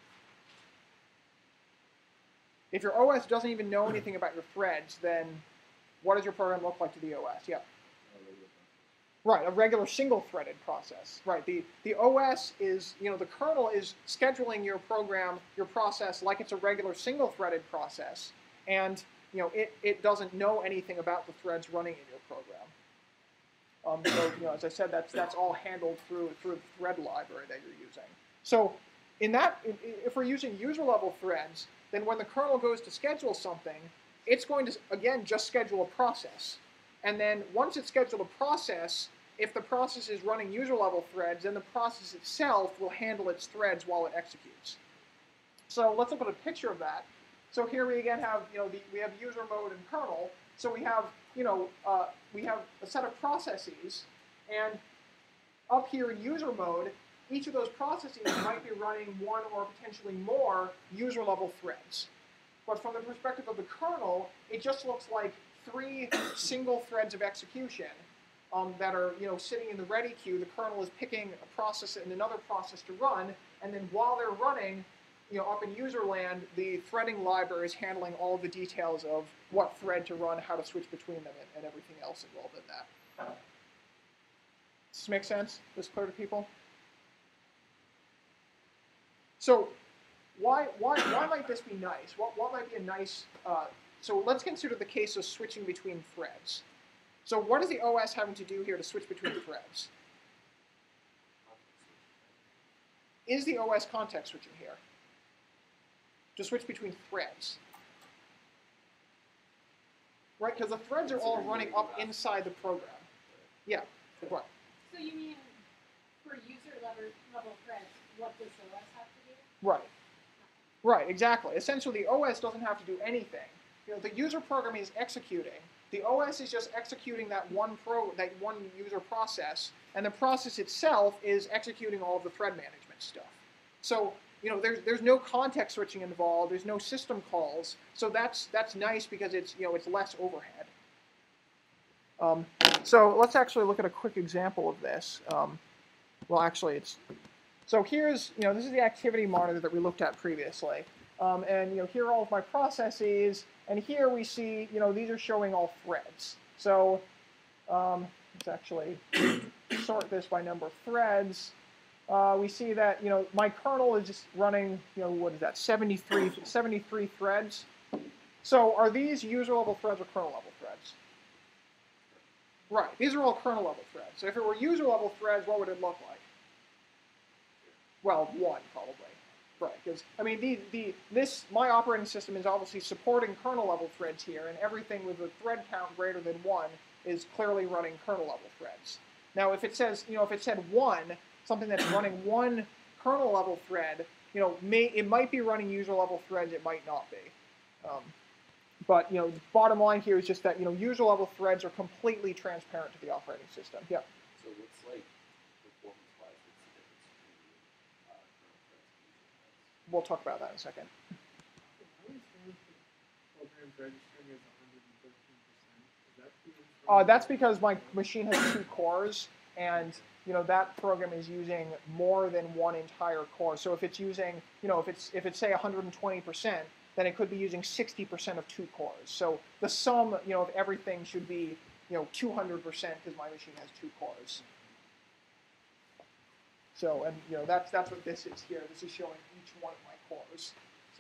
If your O S doesn't even know anything about your threads, then what does your program look like to the O S? Yeah. Right, a regular single-threaded process. Right, the, the O S is, you know, the kernel is scheduling your program, your process, like it's a regular single-threaded process, and, you know, it, it doesn't know anything about the threads running in your program. Um, so, you know, as I said, that's, that's all handled through, through the thread library that you're using. So, in that, if we're using user-level threads, then when the kernel goes to schedule something, it's going to, again, just schedule a process. And then once it's scheduled a process, if the process is running user-level threads, then the process itself will handle its threads while it executes. So let's look at a picture of that. So here we again have, you know, the, we have user mode and kernel. So we have, you know, uh, we have a set of processes, and up here in user mode, each of those processes might be running one or potentially more user-level threads. But from the perspective of the kernel, it just looks like three single threads of execution um, that are, you know, sitting in the ready queue. The kernel is picking a process and another process to run, and then while they're running, you know, up in user land, the threading library is handling all the details of what thread to run, how to switch between them, and, and everything else involved in that. Does this make sense? This clear to people? So, why why why might this be nice? What what might be a nice uh, So let's consider the case of switching between threads. So what is the O S having to do here to switch between threads? Is the O S context switching here? To switch between threads. Right, because the threads are all running up inside the program. Yeah, what? So you mean for user level, level threads, what does the O S have to do? Right. Right, exactly. Essentially, the O S doesn't have to do anything. You know, the user program is executing. The O S is just executing that one pro, that one user process, and the process itself is executing all of the thread management stuff. So, you know, there's there's no context switching involved. There's no system calls. So that's that's nice because it's, you know, it's less overhead. Um, so let's actually look at a quick example of this. Um, well, actually, it's so here's, you know, this is the activity monitor that we looked at previously. Um, and, you know, here are all of my processes, and here we see, you know, these are showing all threads. So um, let's actually sort this by number of threads. Uh, we see that, you know, my kernel is just running, you know, what is that, seventy-three, seventy-three threads. So are these user-level threads or kernel-level threads? Right, these are all kernel-level threads. So if it were user-level threads, what would it look like? Well, one, probably. Right, because, I mean, the, the, this, my operating system is obviously supporting kernel-level threads here, and everything with a thread count greater than one is clearly running kernel-level threads. Now, if it says, you know, if it said one, something that's running one kernel-level thread, you know, may it might be running user level threads, it might not be. Um, but you know, the bottom line here is just that you know, user level threads are completely transparent to the operating system. Yeah. So what's like performance wise, what's the difference between uh, kernel threads and user threads? We'll talk about that in a second. How is the programs registering as one hundred thirteen percent? Is that the Uh, that's because my machine has two cores, and you know that program is using more than one entire core. So if it's using, you know, if it's if it's say one hundred twenty percent, then it could be using sixty percent of two cores. So the sum, you know, of everything should be, you know, two hundred percent because my machine has two cores. So, and you know, that's that's what this is here. This is showing each one of my cores. So.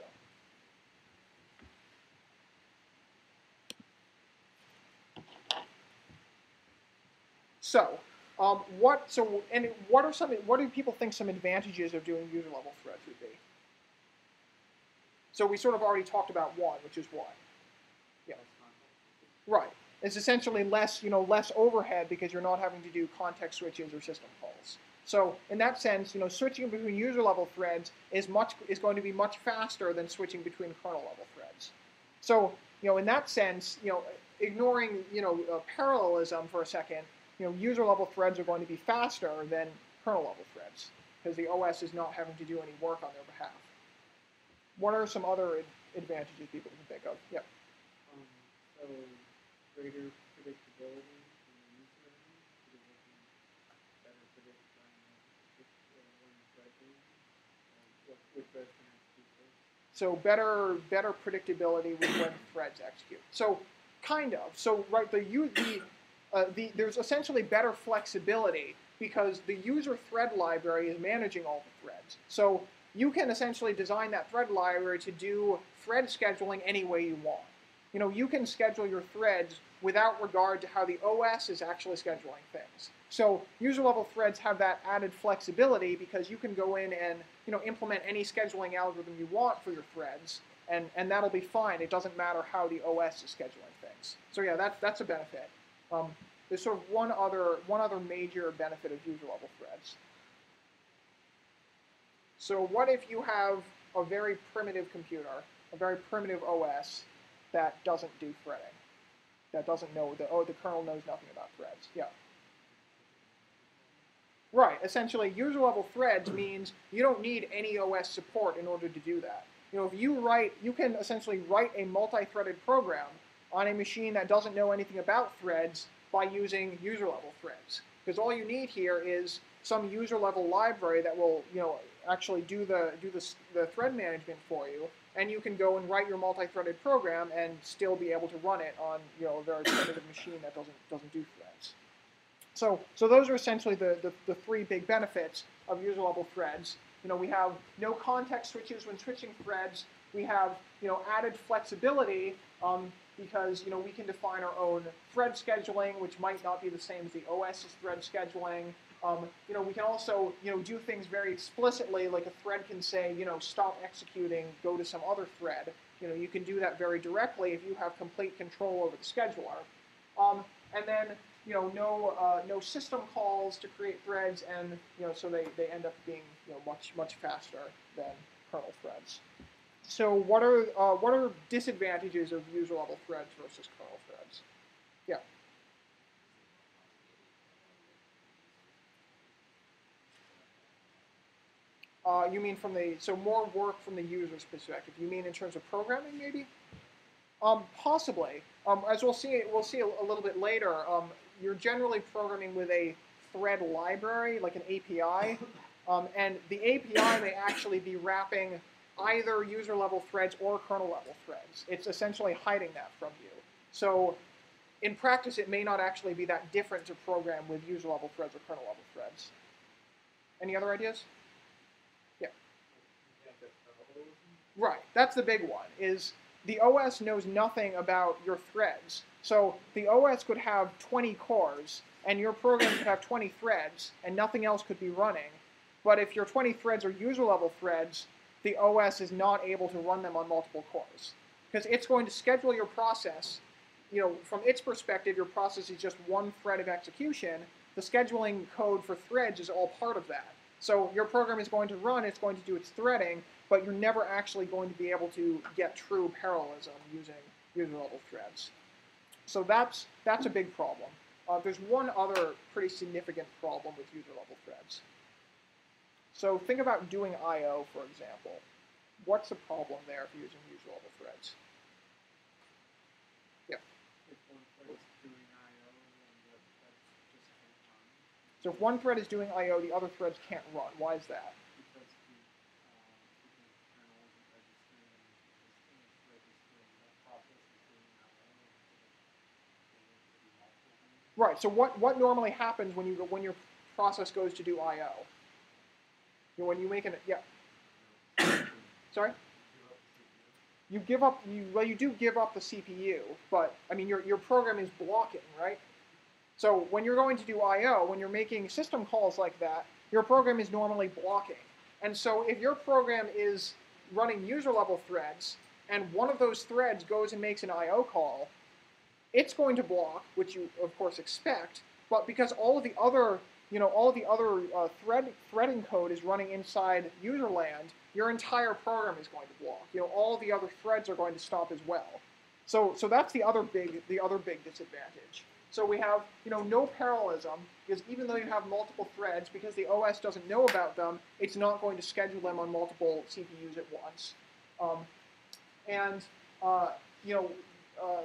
So, um, what? So, and what are some? What do people think some advantages of doing user level threads would be? So we sort of already talked about one, which is what? Yeah. Right. It's essentially less, you know, less overhead because you're not having to do context switches or system calls. So in that sense, you know, switching between user level threads is much is going to be much faster than switching between kernel level threads. So, you know, in that sense, you know, ignoring, you know, uh, parallelism for a second, you know, user level threads are going to be faster than kernel level threads because the O S is not having to do any work on their behalf. What are some other advantages people can think of? Yep. Um, so greater predictability from the user end, because they can better predict when the uh, when the thread moves, or what which threads can execute first. So better better predictability with when threads execute. So kind of. So right, the u the uh, the there's essentially better flexibility because the user thread library is managing all the threads. So you can essentially design that thread library to do thread scheduling any way you want. You know, you can schedule your threads without regard to how the O S is actually scheduling things. So user level threads have that added flexibility because you can go in and, you know, implement any scheduling algorithm you want for your threads, and, and that'll be fine. It doesn't matter how the O S is scheduling things. So yeah, that's, that's a benefit. Um, there's sort of one other, one other major benefit of user level threads. So what if you have a very primitive computer, a very primitive O S that doesn't do threading, that doesn't know, the, oh, the kernel knows nothing about threads? Yeah. Right. Essentially, user level threads means you don't need any O S support in order to do that. You know, if you write, you can essentially write a multi-threaded program on a machine that doesn't know anything about threads by using user level threads. Because all you need here is some user level library that will, you know, actually do the do the, the thread management for you, and you can go and write your multi-threaded program and still be able to run it on, you know, a very primitive machine that doesn't doesn't do threads. So so those are essentially the, the, the three big benefits of user level threads. You know, we have no context switches when switching threads. We have, you know, added flexibility um, because, you know, we can define our own thread scheduling, which might not be the same as the O S's thread scheduling. Um, you know, we can also, you know, do things very explicitly, like a thread can say, you know, stop executing, go to some other thread. You know, you can do that very directly if you have complete control over the scheduler. Um, and then, you know, no uh, no system calls to create threads, and, you know, so they, they end up being, you know, much, much faster than kernel threads. So what are, uh, what are disadvantages of user level threads versus kernel threads? Yeah. Uh, you mean from the, so more work from the user's perspective. You mean in terms of programming, maybe? Um, possibly. Um, as we'll see, we'll see a, a little bit later, um, you're generally programming with a thread library, like an A P I, um, and the A P I may actually be wrapping either user-level threads or kernel-level threads. It's essentially hiding that from you. So in practice, it may not actually be that different to program with user-level threads or kernel-level threads. Any other ideas? Yeah. Right, that's the big one, is the O S knows nothing about your threads. So the O S could have twenty cores, and your program could have twenty threads, and nothing else could be running. But if your twenty threads are user-level threads, the O S is not able to run them on multiple cores. Because it's going to schedule your process. You know, from its perspective, your process is just one thread of execution. The scheduling code for threads is all part of that. So your program is going to run, it's going to do its threading, but you're never actually going to be able to get true parallelism using user-level threads. So that's, that's a big problem. Uh, there's one other pretty significant problem with user-level threads. So think about doing I O, for example. What's the problem there for using user-level threads? Yeah. If one thread is doing I O and the other threads just can't run, So if one thread is doing I O, the other threads can't run. Why is that? because the, uh, because the kernel isn't registering, this thread is doing, that process is doing I O instead of doing it to do multiple things. Right. So what, what normally happens when you go, when your process goes to do I O? You know, when you make an yeah. Sorry. You give up. You well, you do give up the C P U, but I mean, your your program is blocking, right? So when you're going to do I O, when you're making system calls like that, your program is normally blocking. And so if your program is running user-level threads, and one of those threads goes and makes an I O call, it's going to block, which you of course expect. But because all of the other, you know, all of the other uh, thread threading code is running inside user land, your entire program is going to block. You know, all the other threads are going to stop as well. So, so that's the other big, the other big disadvantage. So we have, you know, no parallelism, because even though you have multiple threads, because the O S doesn't know about them, it's not going to schedule them on multiple C P Us at once. Um, and, uh, you know, uh,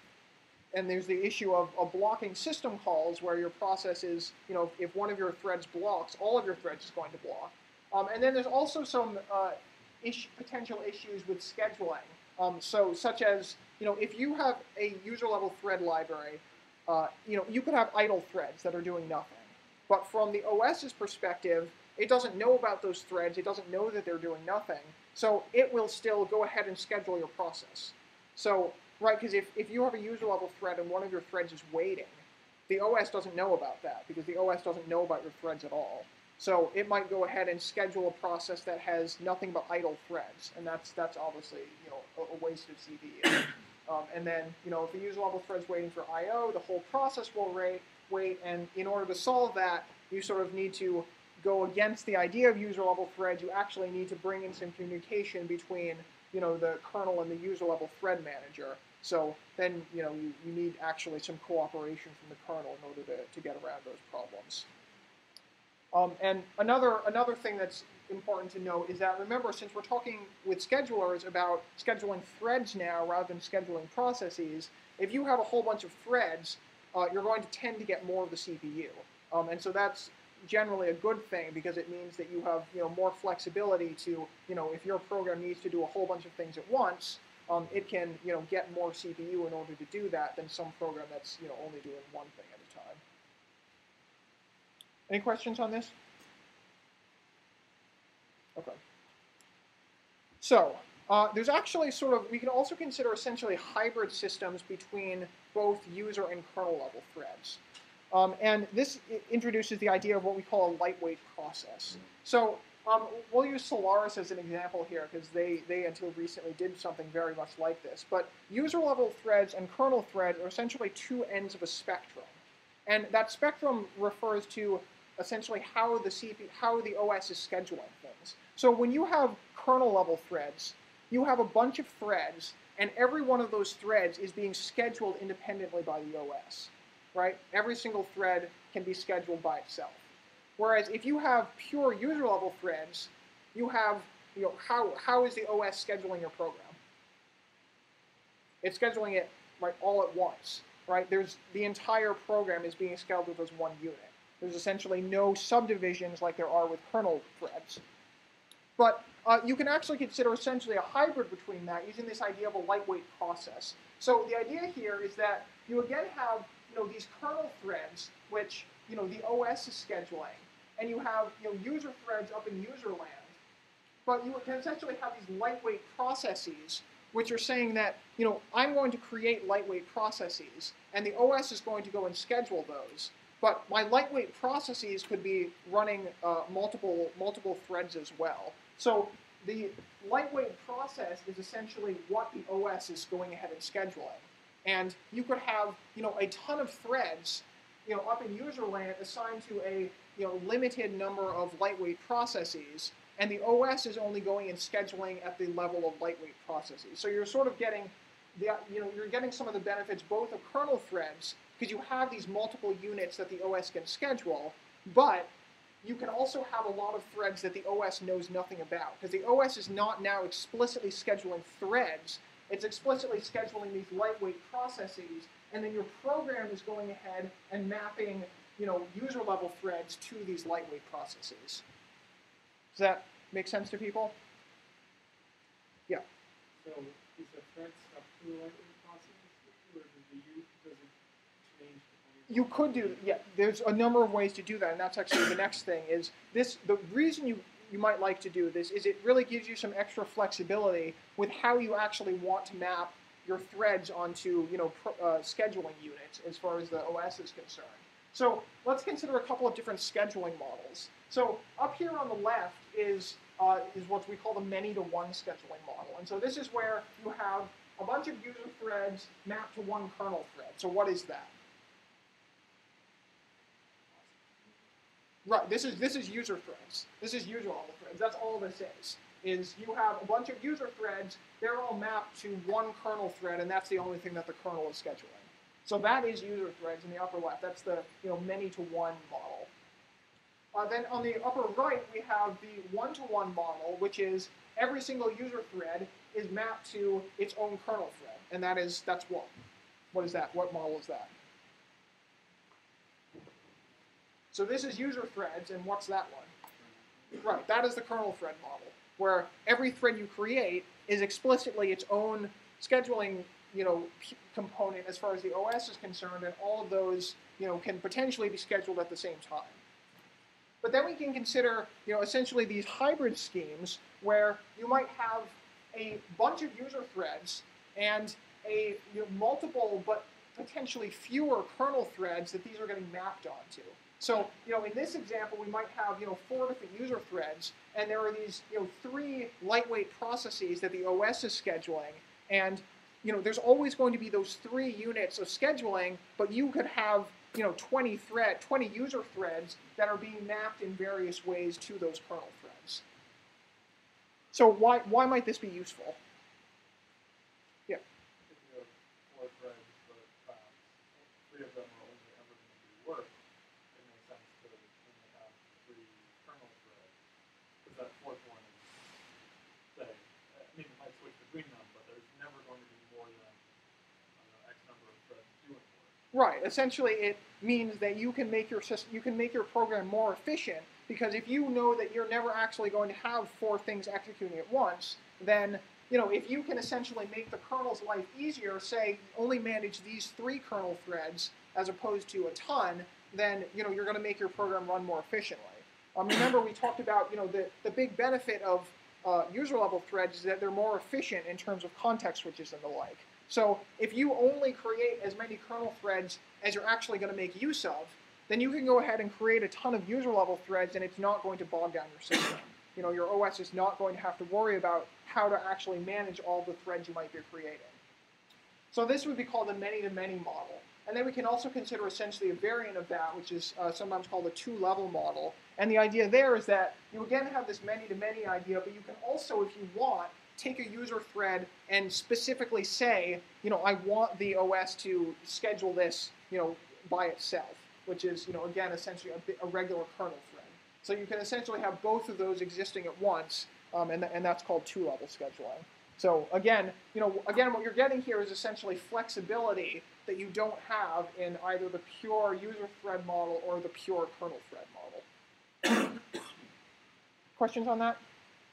and there's the issue of, of blocking system calls, where your process is, you know, if one of your threads blocks, all of your threads is going to block. Um, and then there's also some uh, issue, potential issues with scheduling. Um, so, such as, you know, if you have a user-level thread library, uh, you know, you could have idle threads that are doing nothing. But from the OS's perspective, it doesn't know about those threads. It doesn't know that they're doing nothing. So it will still go ahead and schedule your process. So, right, because if, if you have a user-level thread and one of your threads is waiting, the O S doesn't know about that, because the O S doesn't know about your threads at all. So it might go ahead and schedule a process that has nothing but idle threads, and that's that's obviously, you know, a, a waste of C P U. Um, and then, you know, if the user-level thread's waiting for I O, the whole process will wait, wait, and in order to solve that, you sort of need to go against the idea of user-level threads. You actually need to bring in some communication between, you know, the kernel and the user-level thread manager. So then, you know, you, you need actually some cooperation from the kernel in order to, to get around those problems. Um, and another, another thing that's important to note is that, remember, since we're talking with schedulers about scheduling threads now rather than scheduling processes, if you have a whole bunch of threads, uh, you're going to tend to get more of the C P U. Um, and so that's generally a good thing, because it means that you have, you know, more flexibility to, you know, if your program needs to do a whole bunch of things at once, um, it can, you know, get more C P U in order to do that than some program that's, you know, only doing one thing at a time. Any questions on this? Okay. So, uh, there's actually sort of, we can also consider essentially hybrid systems between both user and kernel level threads. Um, and this introduces the idea of what we call a lightweight process. So, um, we'll use Solaris as an example here, because they, they until recently did something very much like this. But user level threads and kernel threads are essentially two ends of a spectrum. And that spectrum refers to essentially how the C P, how the O S is scheduling things. So when you have kernel level threads, you have a bunch of threads, and every one of those threads is being scheduled independently by the O S, right? Every single thread can be scheduled by itself. Whereas if you have pure user level threads, you have, you know, how, how is the O S scheduling your program? It's scheduling it, right, all at once, right? There's, the entire program is being scheduled as one unit. There's essentially no subdivisions like there are with kernel threads. But uh, you can actually consider essentially a hybrid between that, using this idea of a lightweight process. So the idea here is that you again have, you know, these kernel threads, which, you know, the O S is scheduling, and you have, you know, user threads up in user land. But you can essentially have these lightweight processes, which are saying that, you know, I'm going to create lightweight processes, and the O S is going to go and schedule those. But my lightweight processes could be running uh, multiple multiple threads as well. So the lightweight process is essentially what the O S is going ahead and scheduling. And you could have, you know, a ton of threads, you know, up in user land assigned to a you know, limited number of lightweight processes, and the O S is only going and scheduling at the level of lightweight processes. So you're sort of getting the, you know, you're getting some of the benefits both of kernel threads, because you have these multiple units that the O S can schedule, but you can also have a lot of threads that the O S knows nothing about, because the O S is not now explicitly scheduling threads, it's explicitly scheduling these lightweight processes, and then your program is going ahead and mapping, you know, user-level threads to these lightweight processes. Does that make sense to people? Yeah. So is the thread stuff through a lightweight process, or does the use, does it change the You could do, yeah, there's a number of ways to do that, and that's actually the next thing, is this, the reason you, you might like to do this is it really gives you some extra flexibility with how you actually want to map your threads onto, you know, pro, uh, scheduling units as far as the O S is concerned. So let's consider a couple of different scheduling models. So up here on the left is, uh, is what we call the many-to-one scheduling model. And so this is where you have a bunch of user threads mapped to one kernel thread. So what is that? Right, this is, this is user threads. This is user level threads. That's all this is. Is you have a bunch of user threads, they're all mapped to one kernel thread, and that's the only thing that the kernel is scheduling. So that is user threads in the upper left. That's the, you know, many-to-one model. Uh, then on the upper right, we have the one-to-one model, which is every single user thread is mapped to its own kernel thread, and that is, that's what? What is that? What model is that? So this is user threads, and what's that one? Right, that is the kernel thread model, where every thread you create is explicitly its own scheduling, you know, component as far as the O S is concerned, and all of those, you know, can potentially be scheduled at the same time. But then we can consider, you know, essentially these hybrid schemes where you might have a bunch of user threads and a, you know, multiple but potentially fewer kernel threads that these are getting mapped onto. So, you know, in this example, we might have, you know, four different user threads, and there are these, you know, three lightweight processes that the O S is scheduling, and, you know, there's always going to be those three units of scheduling, but you could have, you know, twenty thread, twenty user threads that are being mapped in various ways to those kernel threads. So why why might this be useful? Yeah. If you have four threads, but uh, three of them are only ever going to do work, it makes sense to only have three kernel threads. Because that fourth one is, say, I mean, it might switch between them, but there's never going to be more than uh, X number of threads doing work. Right. Essentially, it means that you can make your system, you can make your program more efficient, because if you know that you're never actually going to have four things executing at once, then, you know, if you can essentially make the kernel's life easier, say only manage these three kernel threads as opposed to a ton, then, you know, you're going to make your program run more efficiently. Um, remember, we talked about, you know, the the big benefit of uh, user level threads is that they're more efficient in terms of context switches and the like. So if you only create as many kernel threads as you're actually going to make use of, then you can go ahead and create a ton of user-level threads, and it's not going to bog down your system. You know, your O S is not going to have to worry about how to actually manage all the threads you might be creating. So this would be called a many-to-many model. And then we can also consider essentially a variant of that, which is uh, sometimes called a two-level model. And the idea there is that you again have this many-to-many idea, but you can also, if you want, take a user thread and specifically say, you know, I want the O S to schedule this, you know, by itself, which is, you know, again, essentially a, a regular kernel thread. So you can essentially have both of those existing at once, um, and, th and that's called two-level scheduling. So again, you know, again, what you're getting here is essentially flexibility that you don't have in either the pure user thread model or the pure kernel thread model. Questions on that?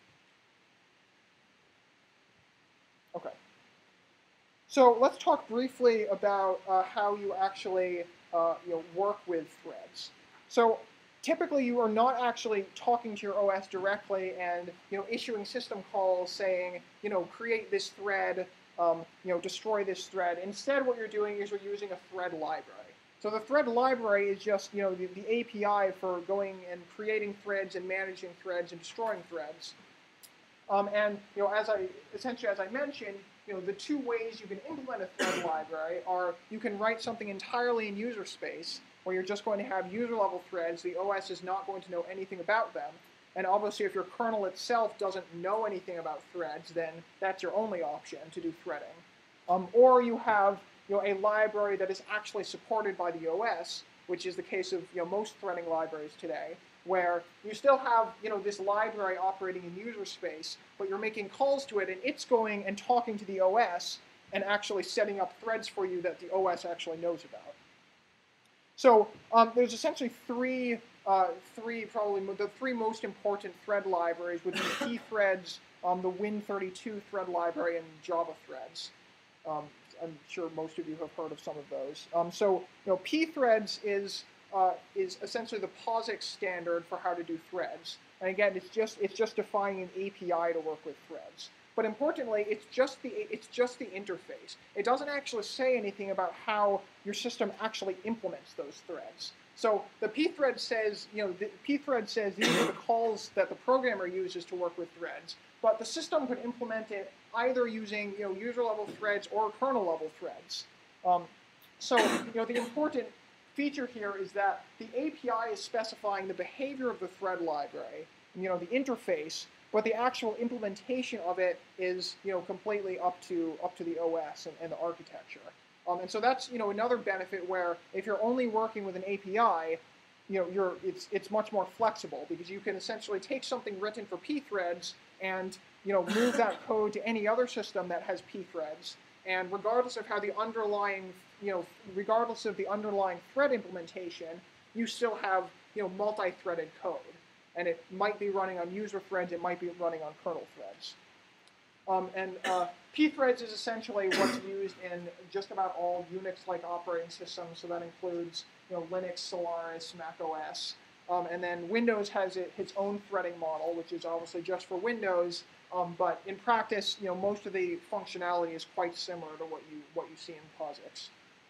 Okay. So let's talk briefly about uh, how you actually uh, you know, work with threads. So typically you are not actually talking to your O S directly and, you know, issuing system calls saying, you know, create this thread, um, you know, destroy this thread. Instead, what you're doing is you're using a thread library. So the thread library is just, you know, the, the A P I for going and creating threads and managing threads and destroying threads. Um, and, you know, as I, essentially as I mentioned, you know, the two ways you can implement a thread library are you can write something entirely in user space, where you're just going to have user-level threads. The O S is not going to know anything about them. And obviously, if your kernel itself doesn't know anything about threads, then that's your only option to do threading. Um, or you have you know, a library that is actually supported by the O S, which is the case of you know, most threading libraries today, where you still have you know, this library operating in user space, but you're making calls to it, and it's going and talking to the O S and actually setting up threads for you that the O S actually knows about. So um, there's essentially three, uh, three probably the three most important thread libraries would be pthreads, um, the Win thirty-two thread library, and Java threads. Um, I'm sure most of you have heard of some of those. Um, so you know, pthreads is uh, is essentially the POSIX standard for how to do threads. And again, it's just it's just defining an A P I to work with threads. But importantly, it's just the it's just the interface. It doesn't actually say anything about how your system actually implements those threads. So the pthread says, you know, the pthread says these are the calls that the programmer uses to work with threads. But the system could implement it either using, you know, user-level threads or kernel-level threads. Um, so, you know, the important feature here is that the A P I is specifying the behavior of the thread library, you know, the interface, but the actual implementation of it is, you know, completely up to up to the O S and, and the architecture. Um, and so that's, you know, another benefit where if you're only working with an A P I, you know, you're it's it's much more flexible because you can essentially take something written for pthreads and, you know, move that code to any other system that has pthreads. And regardless of how the underlying, you know, regardless of the underlying thread implementation, you still have, you know, multi-threaded code. And it might be running on user threads, it might be running on kernel threads. Um, and uh, pthreads is essentially what's used in just about all Unix-like operating systems, so that includes, you know, Linux, Solaris, Mac O S. Um, and then Windows has it, its own threading model, which is obviously just for Windows, um, but in practice, you know, most of the functionality is quite similar to what you, what you see in POSIX.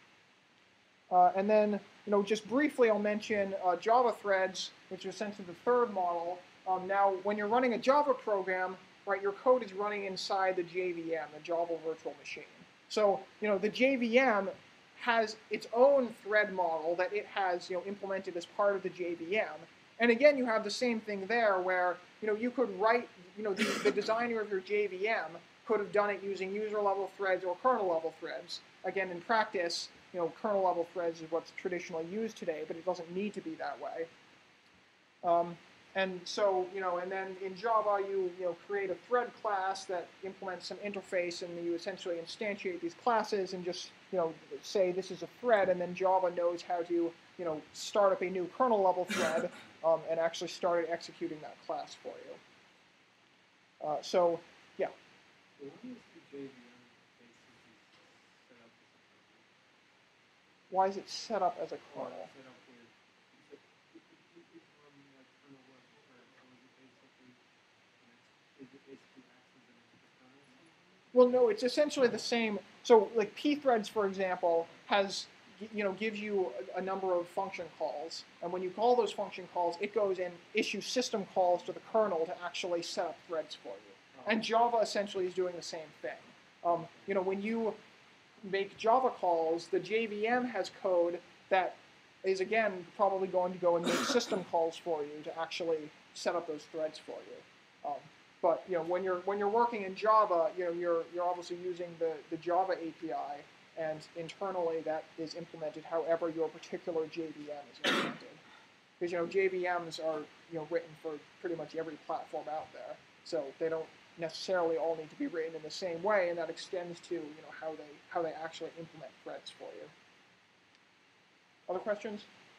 Uh, and then, you know, just briefly, I'll mention uh, Java threads, which is essentially the third model. Um, now, when you're running a Java program, right, your code is running inside the J V M, the Java Virtual Machine. So, you know, the J V M has its own thread model that it has, you know, implemented as part of the J V M. And again, you have the same thing there, where, you know, you could write, you know, the, the designer of your J V M could have done it using user-level threads or kernel-level threads. Again, in practice, you know, kernel-level threads is what's traditionally used today, but it doesn't need to be that way. Um, and so, you know, and then in Java, you, you know, create a thread class that implements some interface, and you essentially instantiate these classes and just, you know, say this is a thread, and then Java knows how to, you know, start up a new kernel-level thread um, and actually start executing that class for you. Uh, so, yeah. So why is the J V M basically set up as a kernel? Why is it set up as a Or kernel? set up with, is it, it, it, it, it's on like kernel level thread, so is it basically, is it basically acts as an extra kernel sometimes? Well, no, it's essentially the same. So, like pthreads, for example, has, you know, gives you a, a number of function calls, and when you call those function calls, it goes and issues system calls to the kernel to actually set up threads for you. And Java essentially is doing the same thing. Um, you know, when you make Java calls, the J V M has code that is, again, probably going to go and make system calls for you to actually set up those threads for you. Um, but you know, when you're when you're working in Java, you know, you're you're obviously using the the Java A P I, and internally that is implemented however your particular J V M is implemented. Because you know, J V Ms are, you know, written for pretty much every platform out there, so they don't necessarily all need to be written in the same way, and that extends to, you know, how they how they actually implement threads for you. Other questions?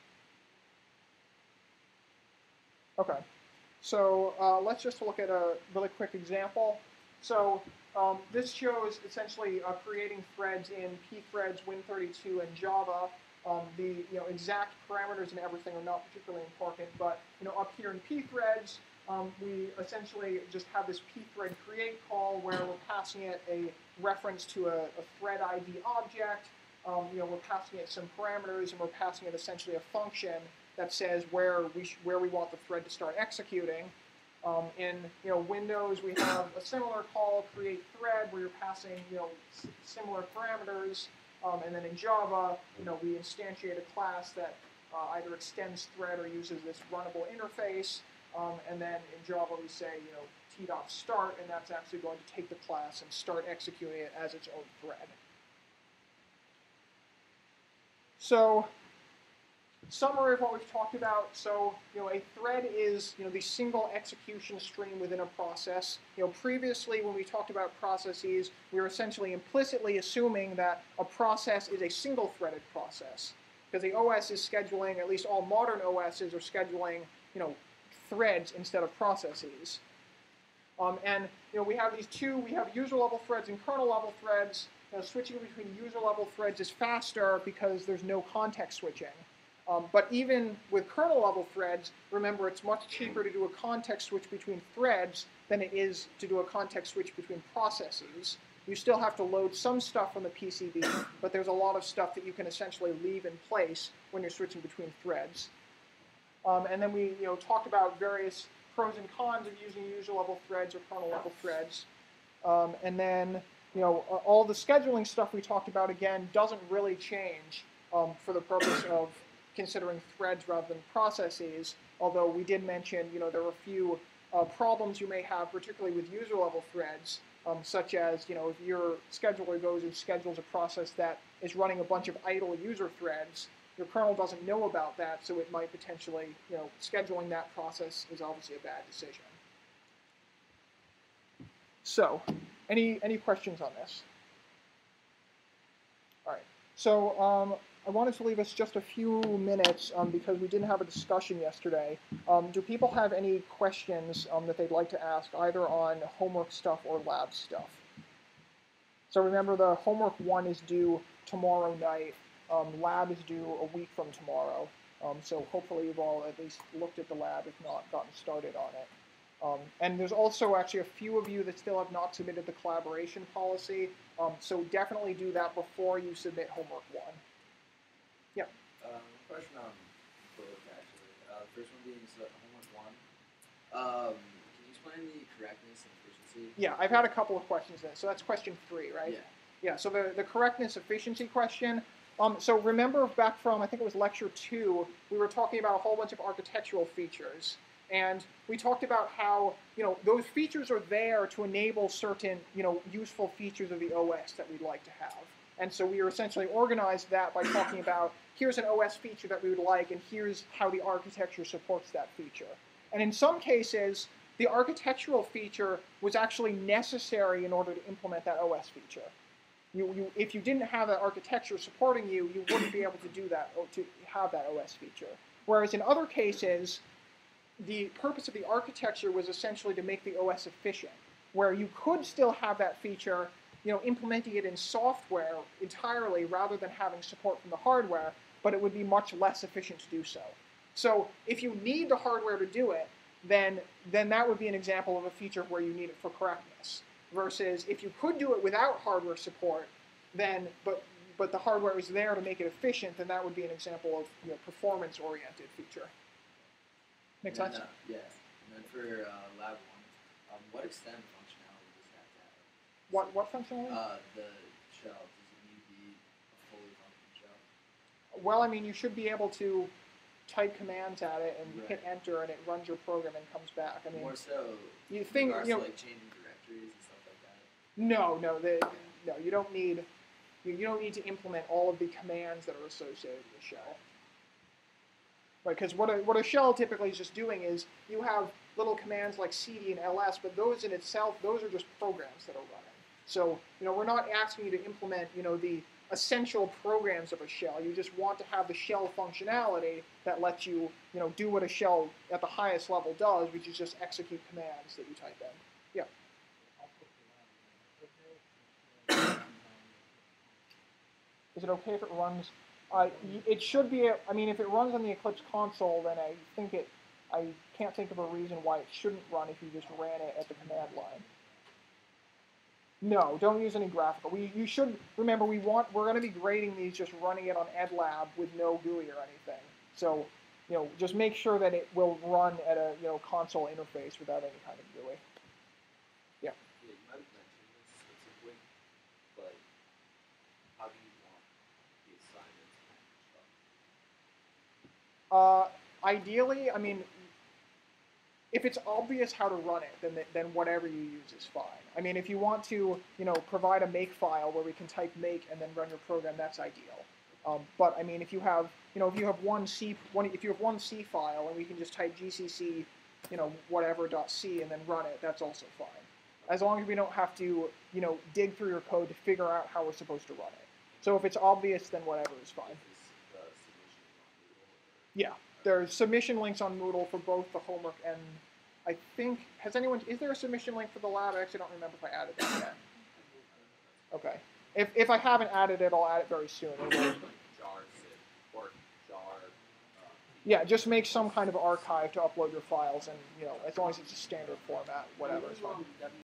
Okay, so uh, let's just look at a really quick example. So um, this shows essentially uh, creating threads in pthreads, Win thirty-two, and Java. Um, the, you know, exact parameters and everything are not particularly important, but, you know, up here in pthreads, um, we essentially just have this pthread create call where we're passing it a reference to a, a thread I D object. Um, you know, we're passing it some parameters, and we're passing it essentially a function that says where we sh where we want the thread to start executing. Um, in, you know, Windows, we have a similar call, create thread, where you're passing, you know, s similar parameters. Um, and then in Java, you know, we instantiate a class that uh, either extends thread or uses this runnable interface. Um, and then in Java we say, you know, t.start, and that's actually going to take the class and start executing it as its own thread. So, summary of what we've talked about. So, you know, a thread is, you know, the single execution stream within a process. You know, previously when we talked about processes, we were essentially implicitly assuming that a process is a single-threaded process, because the O S is scheduling, at least all modern O Ss are scheduling, you know, threads instead of processes. Um, and, you know, we have these two, we have user-level threads and kernel-level threads. You know, switching between user-level threads is faster because there's no context switching. Um, but even with kernel-level threads, remember it's much cheaper to do a context switch between threads than it is to do a context switch between processes. You still have to load some stuff from the P C B, but there's a lot of stuff that you can essentially leave in place when you're switching between threads. Um, and then we you know, talked about various pros and cons of using user-level threads or kernel-level threads. Um, and then you know, all the scheduling stuff we talked about, again, doesn't really change um, for the purpose of considering threads rather than processes, although we did mention, you know, there are a few uh, problems you may have, particularly with user-level threads, um, such as, you know, if your scheduler goes and schedules a process that is running a bunch of idle user threads, your kernel doesn't know about that, so it might potentially, you know, scheduling that process is obviously a bad decision. So, any, any questions on this? All right, so um, I wanted to leave us just a few minutes um, because we didn't have a discussion yesterday. Um, do people have any questions um, that they'd like to ask, either on homework stuff or lab stuff? So remember, the homework one is due tomorrow night. Um, lab is due a week from tomorrow. Um, so hopefully you've all at least looked at the lab, if not gotten started on it. Um, and there's also actually a few of you that still have not submitted the collaboration policy. Um, so definitely do that before you submit homework one. Yeah. Um, question on both actually. Uh, the first one being so homework one. Um, can you explain the correctness and efficiency? Yeah, I've had a couple of questions there. So that's question three, right? Yeah. Yeah. So the the correctness efficiency question. Um, so remember back from I think it was lecture two, we were talking about a whole bunch of architectural features. And we talked about how, you know, those features are there to enable certain, you know, useful features of the O S that we'd like to have. And so we essentially organized that by talking about, here's an O S feature that we would like, and here's how the architecture supports that feature. And in some cases, the architectural feature was actually necessary in order to implement that O S feature. You, you, if you didn't have that architecture supporting you, you wouldn't be able to do that, or to have that O S feature. Whereas in other cases, the purpose of the architecture was essentially to make the O S efficient, where you could still have that feature, you know, implementing it in software entirely rather than having support from the hardware, but it would be much less efficient to do so. So if you need the hardware to do it, then, then that would be an example of a feature where you need it for correctness. Versus if you could do it without hardware support, then, but, but the hardware is there to make it efficient, then that would be an example of, you know, performance-oriented feature. Make sense? And, uh, yeah. And then for uh, lab one, um, what extent functionality does that have? What what functionality? Uh, the shell. Does it need to be a fully functioning shell? Well, I mean, you should be able to type commands at it and Right. hit enter, and it runs your program and comes back. I mean, More so, you in think regards you know? to like changing directories and stuff like that. No, no, the, no. You don't need you, you don't need to implement all of the commands that are associated with shell. Right, because what a, what a shell typically is just doing is you have little commands like cd and ls, but those in itself, those are just programs that are running. So, you know, we're not asking you to implement, you know, the essential programs of a shell. You just want to have the shell functionality that lets you, you know, do what a shell at the highest level does, which is just execute commands that you type in. Yeah. Is it okay if it runs? Uh, it should be, a, I mean, if it runs on the Eclipse console, then I think it, I can't think of a reason why it shouldn't run if you just ran it at the command line. No, don't use any graphical. We, you should, remember, we want, we're going to be grading these just running it on EdLab with no G U I or anything. So, you know, just make sure that it will run at a, you know, console interface without any kind of G U I. Yeah. Yeah, you might have mentioned this specifically, but how do you want the assignments and stuff? Uh, ideally, I mean, if it's obvious how to run it, then then whatever you use is fine. I mean, if you want to, you know, provide a make file where we can type make and then run your program, that's ideal. Um, but I mean, if you have, you know, if you have one C, one, if you have one C file and we can just type gcc, you know, whatever dot c and then run it, that's also fine. As long as we don't have to, you know, dig through your code to figure out how we're supposed to run it. So if it's obvious, then whatever is fine. Is, uh, submission on Moodle or- Yeah, there's submission links on Moodle for both the homework and I think, has anyone, is there a submission link for the lab? I actually don't remember if I added that yet. Okay. If, if I haven't added it, I'll add it very soon. It will- Like jar zip or jar. Uh, Yeah, just make some kind of archive to upload your files and, you know, as long as it's a standard format, whatever is fine.